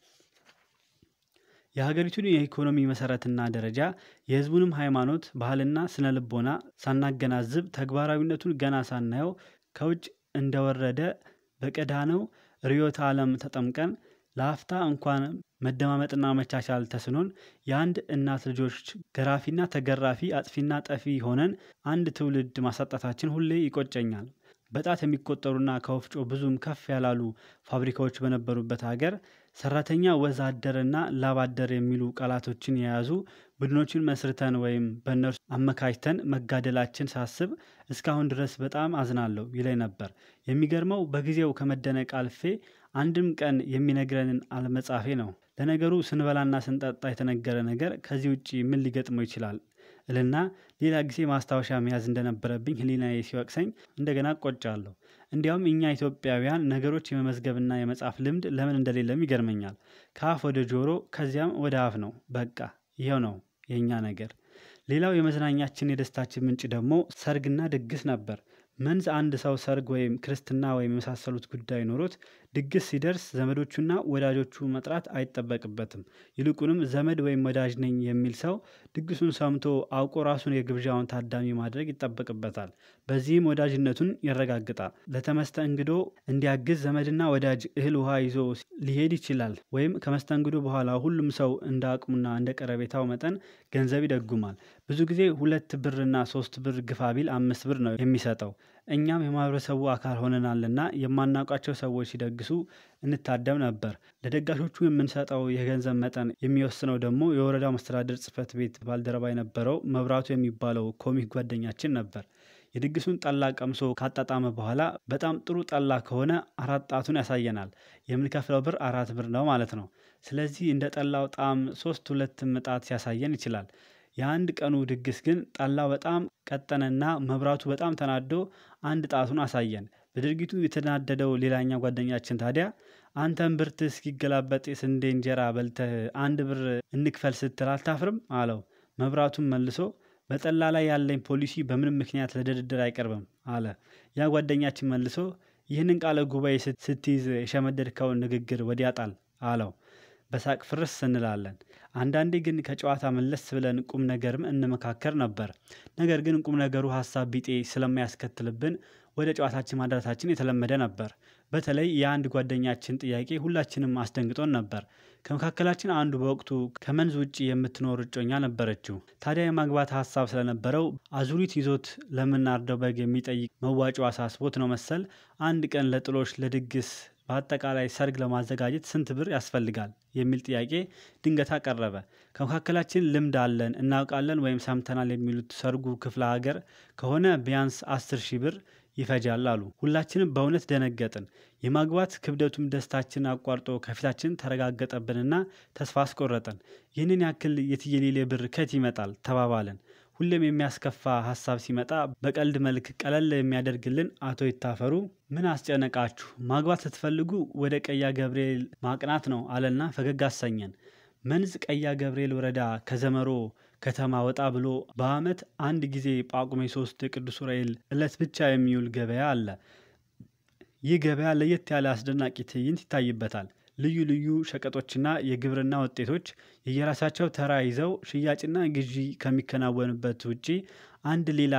የሀገሪቱን የኢኮኖሚ መሰረትና ደረጃ የህዝቡንም ሃይማኖት ባህልና ስነ ልቦና ሳናገናዝብ ተግባራዊነቱን ገና ሳናየው ከውጭ እንደወረደ በቀዳነው ርዕዮተ ዓለም ተጠምቀን ለአፍታ እንኳን መደማመጥና መቻቻል ተስኖን የአንድ እናት ልጆች ገራፊና ተገራፊ አጥፊና ጠፊ ሆነን አንድ ትውልድ ማሳጣታችን ሁሌ ይቆጨኛል። በጣት የሚቆጠሩና ከወፍጮ ብዙም ከፍ ያላሉ ፋብሪካዎች በነበሩበት ሀገር ሰራተኛ ወዛደርና ላባደር የሚሉ ቃላቶችን የያዙ ቡድኖችን መስርተን ወይም በእነርሱ አመካኝተን መጋደላችን ሳስብ እስካሁን ድረስ በጣም አዝናለሁ ይለኝ ነበር። የሚገርመው በጊዜው ከመደነቅ አልፌ አንድም ቀን የሚነግረንን አለመጻፌ ነው። ለነገሩ ስንበላና ስንጠጣ የተነገረ ነገር ከዚህ ውጪ ምን ሊገጥመው ይችላል እልና ሌላ ጊዜ ማስታወሻ መያዝ እንደነበረብኝ ህሊናዬ ሲወቅሰኝ እንደገና ቆጫለሁ። እንዲያውም እኛ ኢትዮጵያውያን ነገሮች የመመዝገብና የመጻፍ ልምድ ለምን እንደሌለም ይገርመኛል። ከአፍ ወደ ጆሮ ከዚያም ወደ አፍ ነው። በቃ ይሄው ነው የኛ ነገር። ሌላው የመዝናኛችን የደስታችን ምንጭ ደግሞ ሰርግና ድግስ ነበር። መንዝ አንድ ሰው ሰርግ ወይም ክርስትና ወይም የመሳሰሉት ጉዳይ ኖሮት ድግስ ሲደርስ ዘመዶቹና ወዳጆቹ መጥራት አይጠበቅበትም። ይልቁንም ዘመድ ወይም ወዳጅ ነኝ የሚል ሰው ድግሱን ሰምቶ አውቆ ራሱን የግብዣውን ታዳሚ ማድረግ ይጠበቅበታል። በዚህም ወዳጅነቱን ያረጋግጣል። ለተመስተንግዶ እንዲያግዝ ዘመድና ወዳጅ እህል ውሃ ይዞ ሊሄድ ይችላል። ወይም ከመስተንግዶ በኋላ ሁሉም ሰው እንደ አቅሙና እንደ ቀረቤታው መጠን ገንዘብ ይደጉማል። ብዙ ጊዜ 2 ብርና 3 ብር ግፋ ቢል 5 ብር ነው የሚሰጠው። እኛም የማህበረሰቡ አካል ሆነናልና የማናውቃቸው ሰዎች ሲደግሱ እንታደም ነበር። ለደጋሾቹ የምንሰጠው የገንዘብ መጠን የሚወስነው ደግሞ የወረዳው መስተዳድር ጽሕፈት ቤት ባልደረባ የነበረው መብራቱ የሚባለው ኮሚክ ጓደኛችን ነበር። የድግሱን ጠላ ቀምሶ ካጣጣመ በኋላ በጣም ጥሩ ጠላ ከሆነ 4 ጣቱን ያሳየናል። የምንከፍለው ብር 4 ብር ነው ማለት ነው። ስለዚህ እንደ ጠላው ጣዕም 3-2 ምጣት ሲያሳየን ይችላል። የአንድ ቀኑ ድግስ ግን ጠላው በጣም ቀጠነና መብራቱ በጣም ተናዶ 1 ጣቱን አሳየን። በድርጊቱ የተናደደው ሌላኛ ጓደኛችን ታዲያ አንተን ብርት እስኪገላበጥ የስንዴ እንጀራ በልተህ 1 ብር እንክፈል ስትል አታፍርም አለው። መብራቱን መልሶ በጠላ ላይ ያለኝ ፖሊሲ በምንም ምክንያት ለድርድር አይቀርብም አለ። ያ ጓደኛችን መልሶ ይህንን ቃለ ጉባኤ ስትይዝ የሸመደድከውን ንግግር ወዲያ ጣል አለው። በሳቅ ፍርስ እንላለን። አንዳንዴ ግን ከጨዋታ መለስ ብለን ቁም ነገርም እንመካከር ነበር። ነገር ግን ቁም ነገሩ ሐሳብ ቢጤ ስለማያስከትልብን ወደ ጨዋታችን ማድረታችን የተለመደ ነበር። በተለይ የአንድ ጓደኛችን ጥያቄ ሁላችንም አስደንግጦን ነበር። ከመካከላችን አንዱ በወቅቱ ከመንዝ ውጪ የምትኖር እጮኛ ነበረችው። ታዲያ የማግባት ሐሳብ ስለነበረው አዙሪት ይዞት ለምናርደው በግ የሚጠይቅ መዋጮ አሳስቦት ነው መሰል አንድ ቀን ለጥሎሽ ለድግስ በአጠቃላይ ሰርግ ለማዘጋጀት ስንት ብር ያስፈልጋል የሚል ጥያቄ ድንገት አቀረበ። ከመካከላችን ልምድ አለን እናውቃለን ወይም ሰምተናል የሚሉት ሰርጉ ክፍለ ሀገር ከሆነ ቢያንስ 10,000 ብር ይፈጃል አሉ። ሁላችንም በእውነት ደነገጥን። የማግባት ክብደቱም ደስታችን አቋርጦ ከፊታችን ተረጋገጠብንና ተስፋ አስቆረጠን። ይህንን ያክል የትየሌሌ ብር ከት ይመጣል ተባባለን። ሁሌም የሚያስከፋ ሐሳብ ሲመጣ በቀልድ መልክ ቀለል የሚያደርግልን አቶ ይታፈሩ ምን አስጨነቃችሁ ማግባት ስትፈልጉ ወደ ቀያ ገብርኤል ማቅናት ነው አለና ፈገግ አሰኘን። መንዝ ቀያ ገብርኤል ወረዳ ከዘመሮ ከተማ ወጣ ብሎ በዓመት አንድ ጊዜ ጳጉሜ 3 የቅዱስ ዑራኤል ዕለት ብቻ የሚውል ገበያ አለ። ይህ ገበያ ለየት ያለ አስደናቂ ትዕይንት ይታይበታል። ልዩ ልዩ ሸቀጦችና የግብርና ውጤቶች የየራሳቸው ተራ ይዘው ሽያጭና ግዢ ከሚከናወንበት ውጪ አንድ ሌላ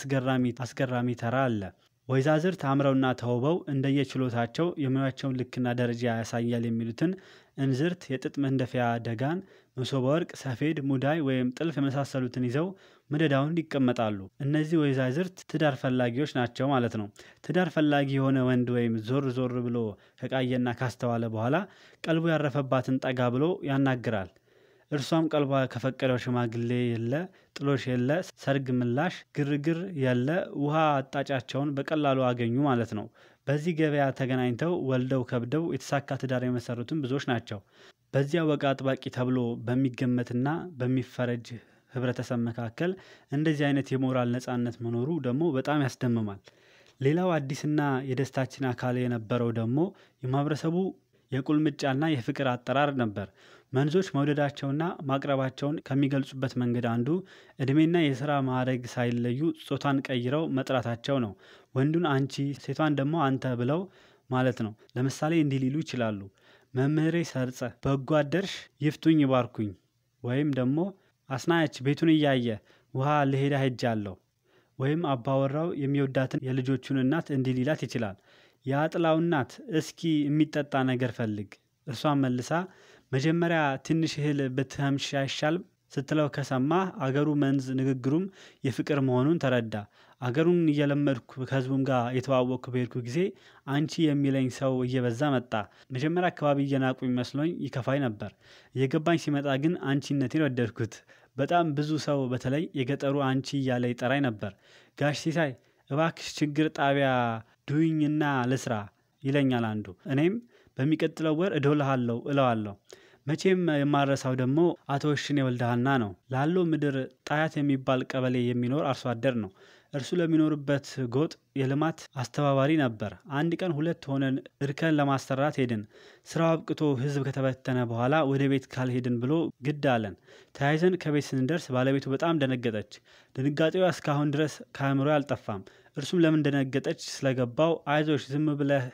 አስገራሚ ተራ አለ። ወይዛዝርት አምረውና ተውበው እንደየችሎታቸው የሙያቸውን ልክና ደረጃ ያሳያል የሚሉትን እንዝርት፣ የጥጥ መንደፊያ ደጋን፣ መሶበ ወርቅ፣ ሰፌድ፣ ሙዳይ ወይም ጥልፍ የመሳሰሉትን ይዘው መደዳውን ይቀመጣሉ። እነዚህ ወይዛዝርት ትዳር ፈላጊዎች ናቸው ማለት ነው። ትዳር ፈላጊ የሆነ ወንድ ወይም ዞር ዞር ብሎ ከቃየና ካስተዋለ በኋላ ቀልቡ ያረፈባትን ጠጋ ብሎ ያናግራል። እርሷም ቀልቧ ከፈቀደው ሽማግሌ የለ፣ ጥሎሽ የለ፣ ሰርግ ምላሽ፣ ግርግር የለ፣ ውሃ አጣጫቸውን በቀላሉ አገኙ ማለት ነው። በዚህ ገበያ ተገናኝተው ወልደው ከብደው የተሳካ ትዳር የመሰሩትን ብዙዎች ናቸው። በዚያ ወግ አጥባቂ ተብሎ በሚገመትና በሚፈረጅ ህብረተሰብ መካከል እንደዚህ አይነት የሞራል ነጻነት መኖሩ ደግሞ በጣም ያስደምማል። ሌላው አዲስና የደስታችን አካል የነበረው ደግሞ የማህበረሰቡ የቁልምጫና የፍቅር አጠራር ነበር። መንዞች መውደዳቸውና ማቅረባቸውን ከሚገልጹበት መንገድ አንዱ እድሜና የሥራ ማዕረግ ሳይለዩ ጾታን ቀይረው መጥራታቸው ነው። ወንዱን አንቺ፣ ሴቷን ደግሞ አንተ ብለው ማለት ነው። ለምሳሌ እንዲህ ሊሉ ይችላሉ። መምህሬ ሰርጸ፣ በጎ አደርሽ፣ ይፍቱኝ ይባርኩኝ። ወይም ደግሞ አስናያች ቤቱን እያየ ውሃ ልሄዳ ሄጃለሁ። ወይም አባወራው የሚወዳትን የልጆቹን እናት እንዲህ ሊላት ይችላል። የአጥላው እናት እስኪ የሚጠጣ ነገር ፈልግ። እርሷን መልሳ መጀመሪያ ትንሽ እህል ብትህምሽ አይሻልም ስትለው ከሰማህ አገሩ መንዝ ንግግሩም የፍቅር መሆኑን ተረዳ። አገሩን እየለመድኩ ከህዝቡም ጋር የተዋወቅኩ በሄድኩ ጊዜ አንቺ የሚለኝ ሰው እየበዛ መጣ። መጀመሪያ አካባቢ እየናቁኝ መስሎኝ ይከፋኝ ነበር። እየገባኝ ሲመጣ ግን አንቺነቴን ወደድኩት። በጣም ብዙ ሰው በተለይ የገጠሩ አንቺ እያለ ይጠራኝ ነበር። ጋሽ ሲሳይ እባክሽ ችግር ጣቢያ ዱይኝና ልስራ ይለኛል አንዱ። እኔም በሚቀጥለው ወር እደውልሃለሁ እለዋለሁ። መቼም የማረሳው ደግሞ አቶ እሽኔ ወልደሃና ነው። ላለው ምድር ጣያት የሚባል ቀበሌ የሚኖር አርሶ አደር ነው። እርሱ ለሚኖርበት ጎጥ የልማት አስተባባሪ ነበር። አንድ ቀን ሁለት ሆነን እርከን ለማሰራት ሄድን። ስራው አብቅቶ ህዝብ ከተበተነ በኋላ ወደ ቤት ካልሄድን ብሎ ግድ አለን። ተያይዘን ከቤት ስንደርስ ባለቤቱ በጣም ደነገጠች። ድንጋጤዋ እስካሁን ድረስ ከአእምሮ አልጠፋም። እርሱም ለምን ደነገጠች ስለገባው አይዞሽ ዝም ብለህ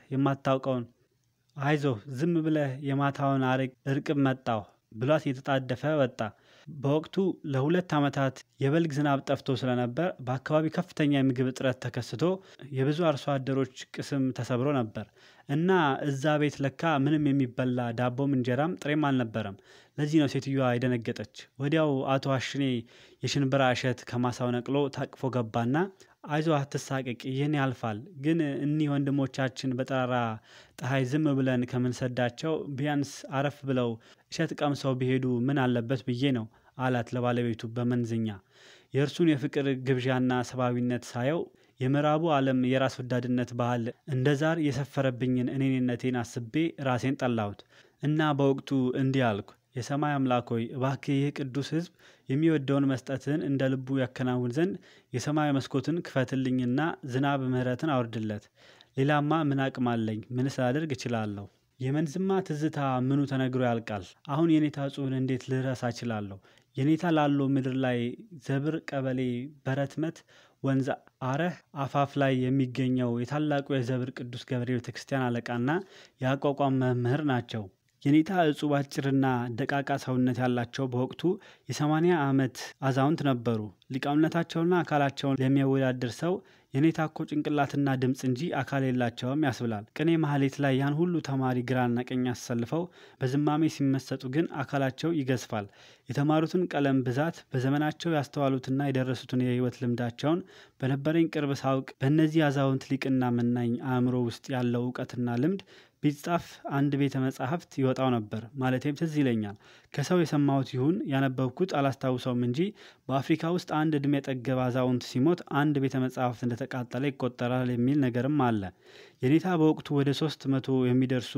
የማታውን አርቅ እርቅም መጣሁ ብሏት እየተጣደፈ ወጣ። በወቅቱ ለ2 ዓመታት የበልግ ዝናብ ጠፍቶ ስለነበር በአካባቢ ከፍተኛ የምግብ እጥረት ተከስቶ የብዙ አርሶ አደሮች ቅስም ተሰብሮ ነበር እና እዛ ቤት ለካ ምንም የሚበላ ዳቦም እንጀራም ጥሬም አልነበረም። ለዚህ ነው ሴትዮዋ የደነገጠች። ወዲያው አቶ አሽኔ የሽንብራ እሸት ከማሳው ነቅሎ ታቅፎ ገባና አይዞህ አትሳቀቅ፣ ይህን ያልፋል። ግን እኒህ ወንድሞቻችን በጠራራ ፀሐይ ዝም ብለን ከምንሰዳቸው ቢያንስ አረፍ ብለው እሸት ቀምሰው ቢሄዱ ምን አለበት ብዬ ነው አላት ለባለቤቱ በመንዝኛ። የእርሱን የፍቅር ግብዣና ሰብአዊነት ሳየው የምዕራቡ ዓለም የራስ ወዳድነት ባህል እንደ ዛር የሰፈረብኝን እኔነቴን አስቤ ራሴን ጠላሁት እና በወቅቱ እንዲህ አልኩ። የሰማይ አምላክ ሆይ እባክህ ይህ ቅዱስ ሕዝብ የሚወደውን መስጠትን እንደ ልቡ ያከናውን ዘንድ የሰማይ መስኮትን ክፈትልኝና ዝናብ ምሕረትን አውርድለት። ሌላማ ምን አቅም አለኝ? ምንስ ላደርግ እችላለሁ? የመንዝማ ትዝታ ምኑ ተነግሮ ያልቃል? አሁን የኔታ ጽሁን እንዴት ልረሳ እችላለሁ? የኔታ ላለው ምድር ላይ ዘብር ቀበሌ በረትመት ወንዝ አረህ አፋፍ ላይ የሚገኘው የታላቁ የዘብር ቅዱስ ገብርኤል ቤተክርስቲያን አለቃና የአቋቋም መምህር ናቸው። የኔታ እጹብ አጭርና ደቃቃ ሰውነት ያላቸው በወቅቱ የ80 ዓመት አዛውንት ነበሩ። ሊቃውነታቸውና አካላቸውን ለሚያወዳድር ሰው የኔታ እኮ ጭንቅላትና ድምፅ እንጂ አካል የላቸውም ያስብላል። ቅኔ ማህሌት ላይ ያን ሁሉ ተማሪ ግራና ቀኝ አሰልፈው በዝማሜ ሲመሰጡ ግን አካላቸው ይገዝፋል። የተማሩትን ቀለም ብዛት፣ በዘመናቸው ያስተዋሉትና የደረሱትን የህይወት ልምዳቸውን በነበረኝ ቅርብ ሳውቅ በእነዚህ አዛውንት ሊቅና መናኝ አእምሮ ውስጥ ያለው እውቀትና ልምድ ቢጻፍ አንድ ቤተ መጻሕፍት ይወጣው ነበር ማለቴም ትዝ ይለኛል። ከሰው የሰማሁት ይሁን ያነበብኩት አላስታውሰውም እንጂ በአፍሪካ ውስጥ አንድ እድሜ ጠገብ አዛውንት ሲሞት አንድ ቤተ መጻሕፍት እንደተቃጠለ ይቆጠራል የሚል ነገርም አለ። የኔታ በወቅቱ ወደ 300 የሚደርሱ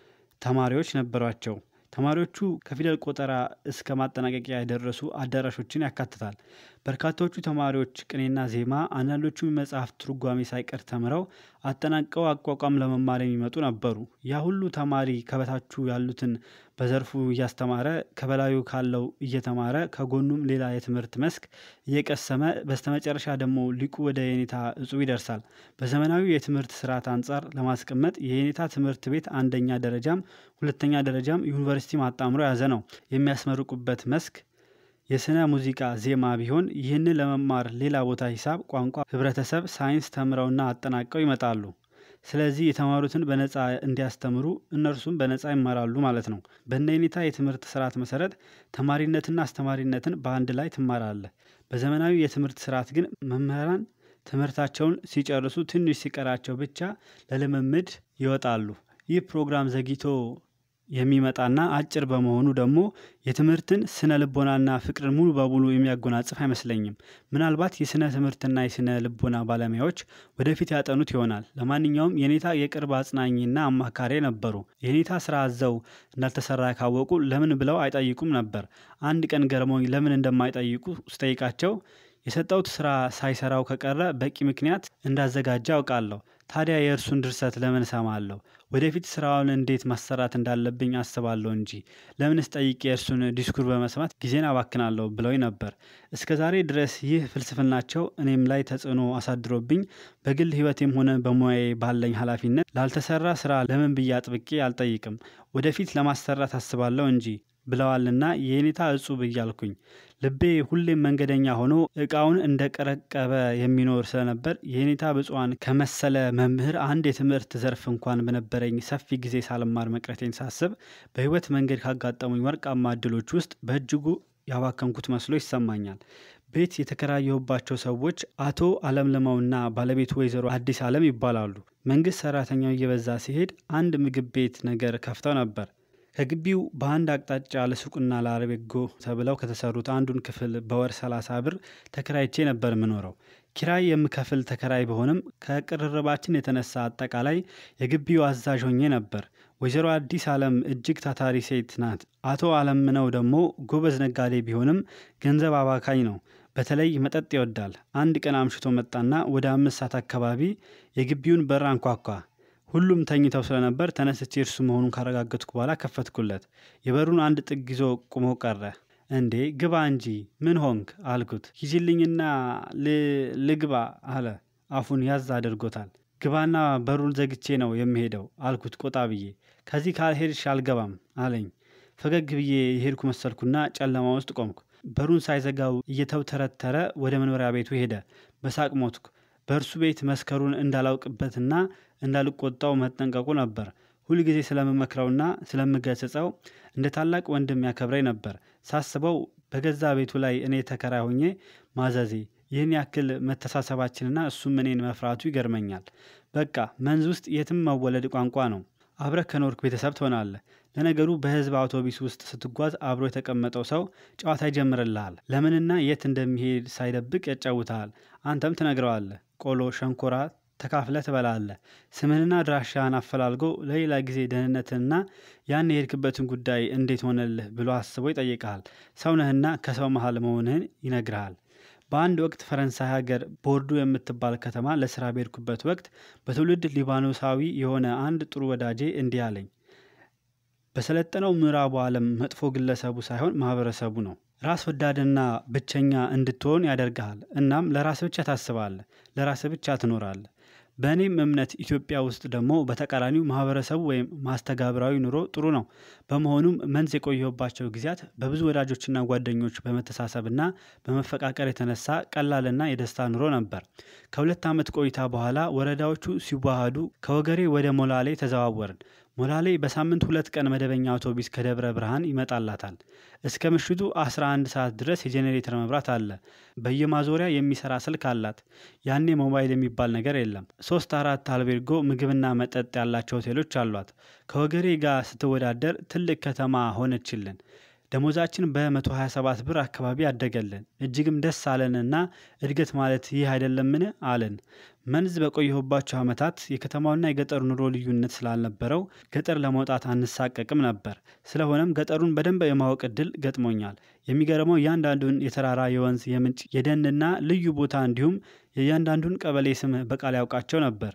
ተማሪዎች ነበሯቸው። ተማሪዎቹ ከፊደል ቆጠራ እስከ ማጠናቀቂያ የደረሱ አዳራሾችን ያካትታል። በርካታዎቹ ተማሪዎች ቅኔና ዜማ፣ አንዳንዶቹ መጽሐፍ ትርጓሜ ሳይቀር ተምረው አጠናቀው አቋቋም ለመማር የሚመጡ ነበሩ። ያ ሁሉ ተማሪ ከበታቹ ያሉትን በዘርፉ እያስተማረ ከበላዩ ካለው እየተማረ ከጎኑም ሌላ የትምህርት መስክ እየቀሰመ በስተመጨረሻ ደግሞ ሊቁ ወደ የኔታ እጹብ ይደርሳል። በዘመናዊ የትምህርት ስርዓት አንጻር ለማስቀመጥ የየኔታ ትምህርት ቤት አንደኛ ደረጃም ሁለተኛ ደረጃም ዩኒቨርሲቲ አጣምሮ ያዘ ነው። የሚያስመርቁበት መስክ የስነ ሙዚቃ ዜማ ቢሆን ይህንን ለመማር ሌላ ቦታ ሂሳብ፣ ቋንቋ፣ ህብረተሰብ ሳይንስ ተምረውና አጠናቀው ይመጣሉ። ስለዚህ የተማሩትን በነፃ እንዲያስተምሩ እነርሱም በነፃ ይማራሉ ማለት ነው። በእነ የኔታ የትምህርት ስርዓት መሰረት ተማሪነትና አስተማሪነትን በአንድ ላይ ትማራለህ። በዘመናዊ የትምህርት ስርዓት ግን መምህራን ትምህርታቸውን ሲጨርሱ ትንሽ ሲቀራቸው ብቻ ለልምምድ ይወጣሉ። ይህ ፕሮግራም ዘግይቶ የሚመጣና አጭር በመሆኑ ደግሞ የትምህርትን ስነ ልቦናና ፍቅርን ሙሉ በሙሉ የሚያጎናጽፍ አይመስለኝም። ምናልባት የስነ ትምህርትና የስነ ልቦና ባለሙያዎች ወደፊት ያጠኑት ይሆናል። ለማንኛውም የኔታ የቅርብ አጽናኝና አማካሪ ነበሩ። የኔታ ስራ አዘው እንዳልተሰራ ካወቁ ለምን ብለው አይጠይቁም ነበር። አንድ ቀን ገርሞኝ ለምን እንደማይጠይቁ ስጠይቃቸው የሰጠውት ስራ ሳይሰራው ከቀረ በቂ ምክንያት እንዳዘጋጀ አውቃለሁ። ታዲያ የእርሱን ድርሰት ለምን ሰማለሁ? ወደፊት ስራውን እንዴት ማሰራት እንዳለብኝ አስባለሁ እንጂ ለምንስ ጠይቄ የእርሱን ዲስኩር በመስማት ጊዜን አባክናለሁ ብለውኝ ነበር። እስከዛሬ ድረስ ይህ ፍልስፍናቸው እኔም ላይ ተጽዕኖ አሳድሮብኝ በግል ህይወቴም ሆነ በሙያዬ ባለኝ ኃላፊነት ላልተሰራ ስራ ለምን ብዬ አጥብቄ አልጠይቅም። ወደፊት ለማሰራት አስባለሁ እንጂ ብለዋልና የኔታ እጹብ እያልኩኝ ልቤ ሁሌም መንገደኛ ሆኖ እቃውን እንደቀረቀበ የሚኖር ስለነበር የኔታ ብፁዓን ከመሰለ መምህር አንድ የትምህርት ዘርፍ እንኳን በነበረኝ ሰፊ ጊዜ ሳልማር መቅረቴን ሳስብ በህይወት መንገድ ካጋጠሙኝ ወርቃማ እድሎች ውስጥ በእጅጉ ያባከንኩት መስሎ ይሰማኛል። ቤት የተከራየሁባቸው ሰዎች አቶ አለምለማውና ባለቤቱ ወይዘሮ አዲስ አለም ይባላሉ። መንግስት ሰራተኛው እየበዛ ሲሄድ አንድ ምግብ ቤት ነገር ከፍተው ነበር። ከግቢው በአንድ አቅጣጫ ለሱቅና ለአረቤጎ ተብለው ከተሰሩት አንዱን ክፍል በወር 30 ብር ተከራይቼ ነበር የምኖረው። ኪራይ የምከፍል ተከራይ በሆንም ከቅርርባችን የተነሳ አጠቃላይ የግቢው አዛዥ ሆኜ ነበር። ወይዘሮ አዲስ አለም እጅግ ታታሪ ሴት ናት። አቶ አለምነው ደግሞ ጎበዝ ነጋዴ ቢሆንም ገንዘብ አባካኝ ነው። በተለይ መጠጥ ይወዳል። አንድ ቀን አምሽቶ መጣና ወደ 5 ሰዓት አካባቢ የግቢውን በር አንኳኳ። ሁሉም ተኝተው ስለነበር ተነስቼ እርሱ መሆኑን ካረጋገጥኩ በኋላ ከፈትኩለት። የበሩን አንድ ጥግ ይዞ ቆሞ ቀረ። እንዴ ግባ እንጂ ምን ሆንክ አልኩት። ሂጂልኝና ልግባ አለ። አፉን ያዝ አድርጎታል። ግባና በሩን ዘግቼ ነው የምሄደው አልኩት ቆጣ ብዬ። ከዚህ ካልሄድሽ አልገባም አለኝ። ፈገግ ብዬ የሄድኩ መሰልኩና ጨለማ ውስጥ ቆምኩ። በሩን ሳይዘጋው እየተውተረተረ ወደ መኖሪያ ቤቱ ሄደ። በሳቅ ሞትኩ። በእርሱ ቤት መስከሩን እንዳላውቅበትና እንዳልቆጣው መጠንቀቁ ነበር። ሁል ጊዜ ስለምመክረውና ስለምገስጸው እንደ ታላቅ ወንድም ያከብረኝ ነበር። ሳስበው በገዛ ቤቱ ላይ እኔ ተከራይ ሆኜ ማዘዜ ይህን ያክል መተሳሰባችንና እሱም እኔን መፍራቱ ይገርመኛል። በቃ መንዝ ውስጥ የትም መወለድ ቋንቋ ነው። አብረህ ከኖርክ ቤተሰብ ትሆናለህ። ለነገሩ በህዝብ አውቶቡስ ውስጥ ስትጓዝ አብሮ የተቀመጠው ሰው ጨዋታ ይጀምርልሃል። ለምንና የት እንደሚሄድ ሳይደብቅ ያጫውታል። አንተም ትነግረዋለህ። ቆሎ ሸንኮራ ተካፍለህ ትበላለህ። ስምህንና ድራሻህን አፈላልጎ ለሌላ ጊዜ ደህንነትንና ያን የሄድክበትን ጉዳይ እንዴት ሆነልህ ብሎ አስቦ ይጠይቃል። ሰውነህና ከሰው መሃል መሆንህን ይነግርሃል። በአንድ ወቅት ፈረንሳይ ሀገር ቦርዱ የምትባል ከተማ ለስራ በሄድኩበት ወቅት በትውልድ ሊባኖሳዊ የሆነ አንድ ጥሩ ወዳጄ እንዲህ አለኝ። በሰለጠነው ምዕራቡ ዓለም መጥፎ ግለሰቡ ሳይሆን ማህበረሰቡ ነው። ራስ ወዳድና ብቸኛ እንድትሆን ያደርግሃል። እናም ለራስ ብቻ ታስባለህ፣ ለራስ ብቻ ትኖራለህ። በእኔም እምነት ኢትዮጵያ ውስጥ ደግሞ በተቃራኒው ማህበረሰቡ ወይም ማስተጋብራዊ ኑሮ ጥሩ ነው። በመሆኑም መንዝ የቆየሁባቸው ጊዜያት በብዙ ወዳጆችና ጓደኞች በመተሳሰብና በመፈቃቀር የተነሳ ቀላልና የደስታ ኑሮ ነበር። ከ2 ዓመት ቆይታ በኋላ ወረዳዎቹ ሲዋሃዱ ከወገሬ ወደ ሞላሌ ተዘዋወርን። ሞላሌ በሳምንት 2 ቀን መደበኛ አውቶቡስ ከደብረ ብርሃን ይመጣላታል። እስከ ምሽቱ 11 ሰዓት ድረስ የጄኔሬተር መብራት አለ። በየማዞሪያ የሚሰራ ስልክ አላት። ያኔ ሞባይል የሚባል ነገር የለም። 3-4 አልቤርጎ ምግብና መጠጥ ያላቸው ሆቴሎች አሏት። ከወገሬ ጋር ስትወዳደር ትልቅ ከተማ ሆነችልን። ደሞዛችን በ127 ብር አካባቢ አደገልን። እጅግም ደስ አለንና እድገት ማለት ይህ አይደለምን አለን። መንዝ በቆየሁባቸው ዓመታት የከተማውና የገጠሩ ኑሮ ልዩነት ስላልነበረው ገጠር ለመውጣት አንሳቀቅም ነበር። ስለሆነም ገጠሩን በደንብ የማወቅ እድል ገጥሞኛል። የሚገርመው እያንዳንዱን የተራራ፣ የወንዝ፣ የምንጭ፣ የደንና ልዩ ቦታ እንዲሁም የእያንዳንዱን ቀበሌ ስም በቃል ያውቃቸው ነበር።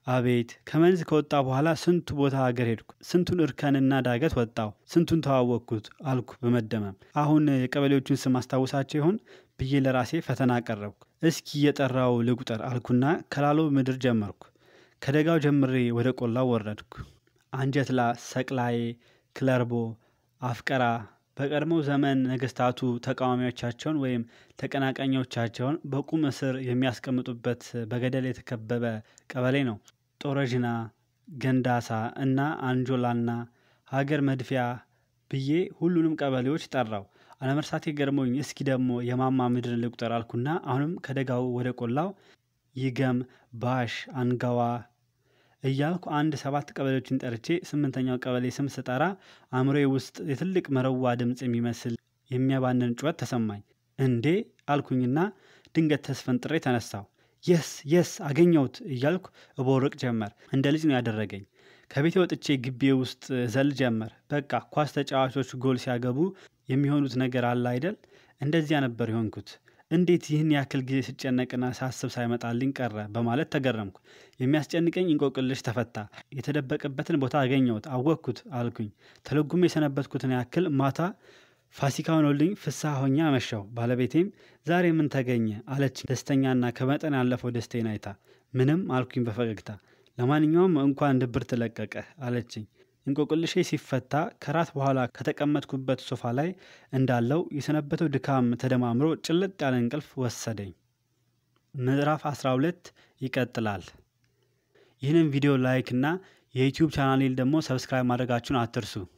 አቤት ከመንዝ ከወጣ በኋላ ስንቱ ቦታ ሀገር ሄድኩ፣ ስንቱን እርከንና ዳገት ወጣው፣ ስንቱን ተዋወቅኩት አልኩ በመደመም። አሁን የቀበሌዎቹን ስም አስታውሳቸው ይሆን ብዬ ለራሴ ፈተና አቀረብኩ። እስኪ የጠራው ልቁጠር አልኩና ከላሎ ምድር ጀመርኩ። ከደጋው ጀምሬ ወደ ቆላው ወረድኩ። አንጀትላ፣ ሰቅላዬ፣ ክለርቦ፣ አፍቀራ በቀድሞው ዘመን ነገስታቱ ተቃዋሚዎቻቸውን ወይም ተቀናቃኞቻቸውን በቁም እስር የሚያስቀምጡበት በገደል የተከበበ ቀበሌ ነው። ጦረዥና፣ ገንዳሳ እና አንጆላና ሀገር መድፊያ ብዬ ሁሉንም ቀበሌዎች ጠራው። አለመርሳቴ ገርሞኝ እስኪ ደግሞ የማማ ምድርን ልቁጠር አልኩና አሁንም ከደጋው ወደ ቆላው ይገም፣ ባሽ፣ አንጋዋ እያልኩ 7 ቀበሌዎችን ጠርቼ 8ኛው ቀበሌ ስም ስጠራ አእምሮዬ ውስጥ የትልቅ መረዋ ድምጽ የሚመስል የሚያባንን ጩኸት ተሰማኝ። እንዴ አልኩኝና ድንገት ተስፈንጥሬ ተነሳሁ። የስ አገኘሁት እያልኩ እቦርቅ ጀመር። እንደ ልጅ ነው ያደረገኝ። ከቤቴ ወጥቼ ግቢ ውስጥ ዘል ጀመር። በቃ ኳስ ተጫዋቾች ጎል ሲያገቡ የሚሆኑት ነገር አለ አይደል? እንደዚያ ነበር የሆንኩት። እንዴት ይህን ያክል ጊዜ ስጨነቅና ሳስብ ሳይመጣልኝ ቀረ በማለት ተገረምኩ። የሚያስጨንቀኝ እንቆቅልሽ ተፈታ። የተደበቀበትን ቦታ አገኘሁት፣ አወቅኩት አልኩኝ። ተለጉሜ የሰነበትኩትን ያክል ማታ ፋሲካ ሆኖልኝ ፍስሐ ሆኜ አመሻሁ። ባለቤቴም ዛሬ ምን ተገኘ አለች፣ ደስተኛና ከመጠን ያለፈው ደስታዬን አይታ። ምንም አልኩኝ በፈገግታ። ለማንኛውም እንኳን ድብርት ለቀቀ አለችኝ። እንቆቅልሼ ሲፈታ ከራት በኋላ ከተቀመጥኩበት ሶፋ ላይ እንዳለው የሰነበተው ድካም ተደማምሮ ጭልጥ ያለ እንቅልፍ ወሰደኝ። ምዕራፍ 12 ይቀጥላል። ይህንን ቪዲዮ ላይክ እና የዩቲዩብ ቻናሌን ደግሞ ሰብስክራይብ ማድረጋችሁን አትርሱ።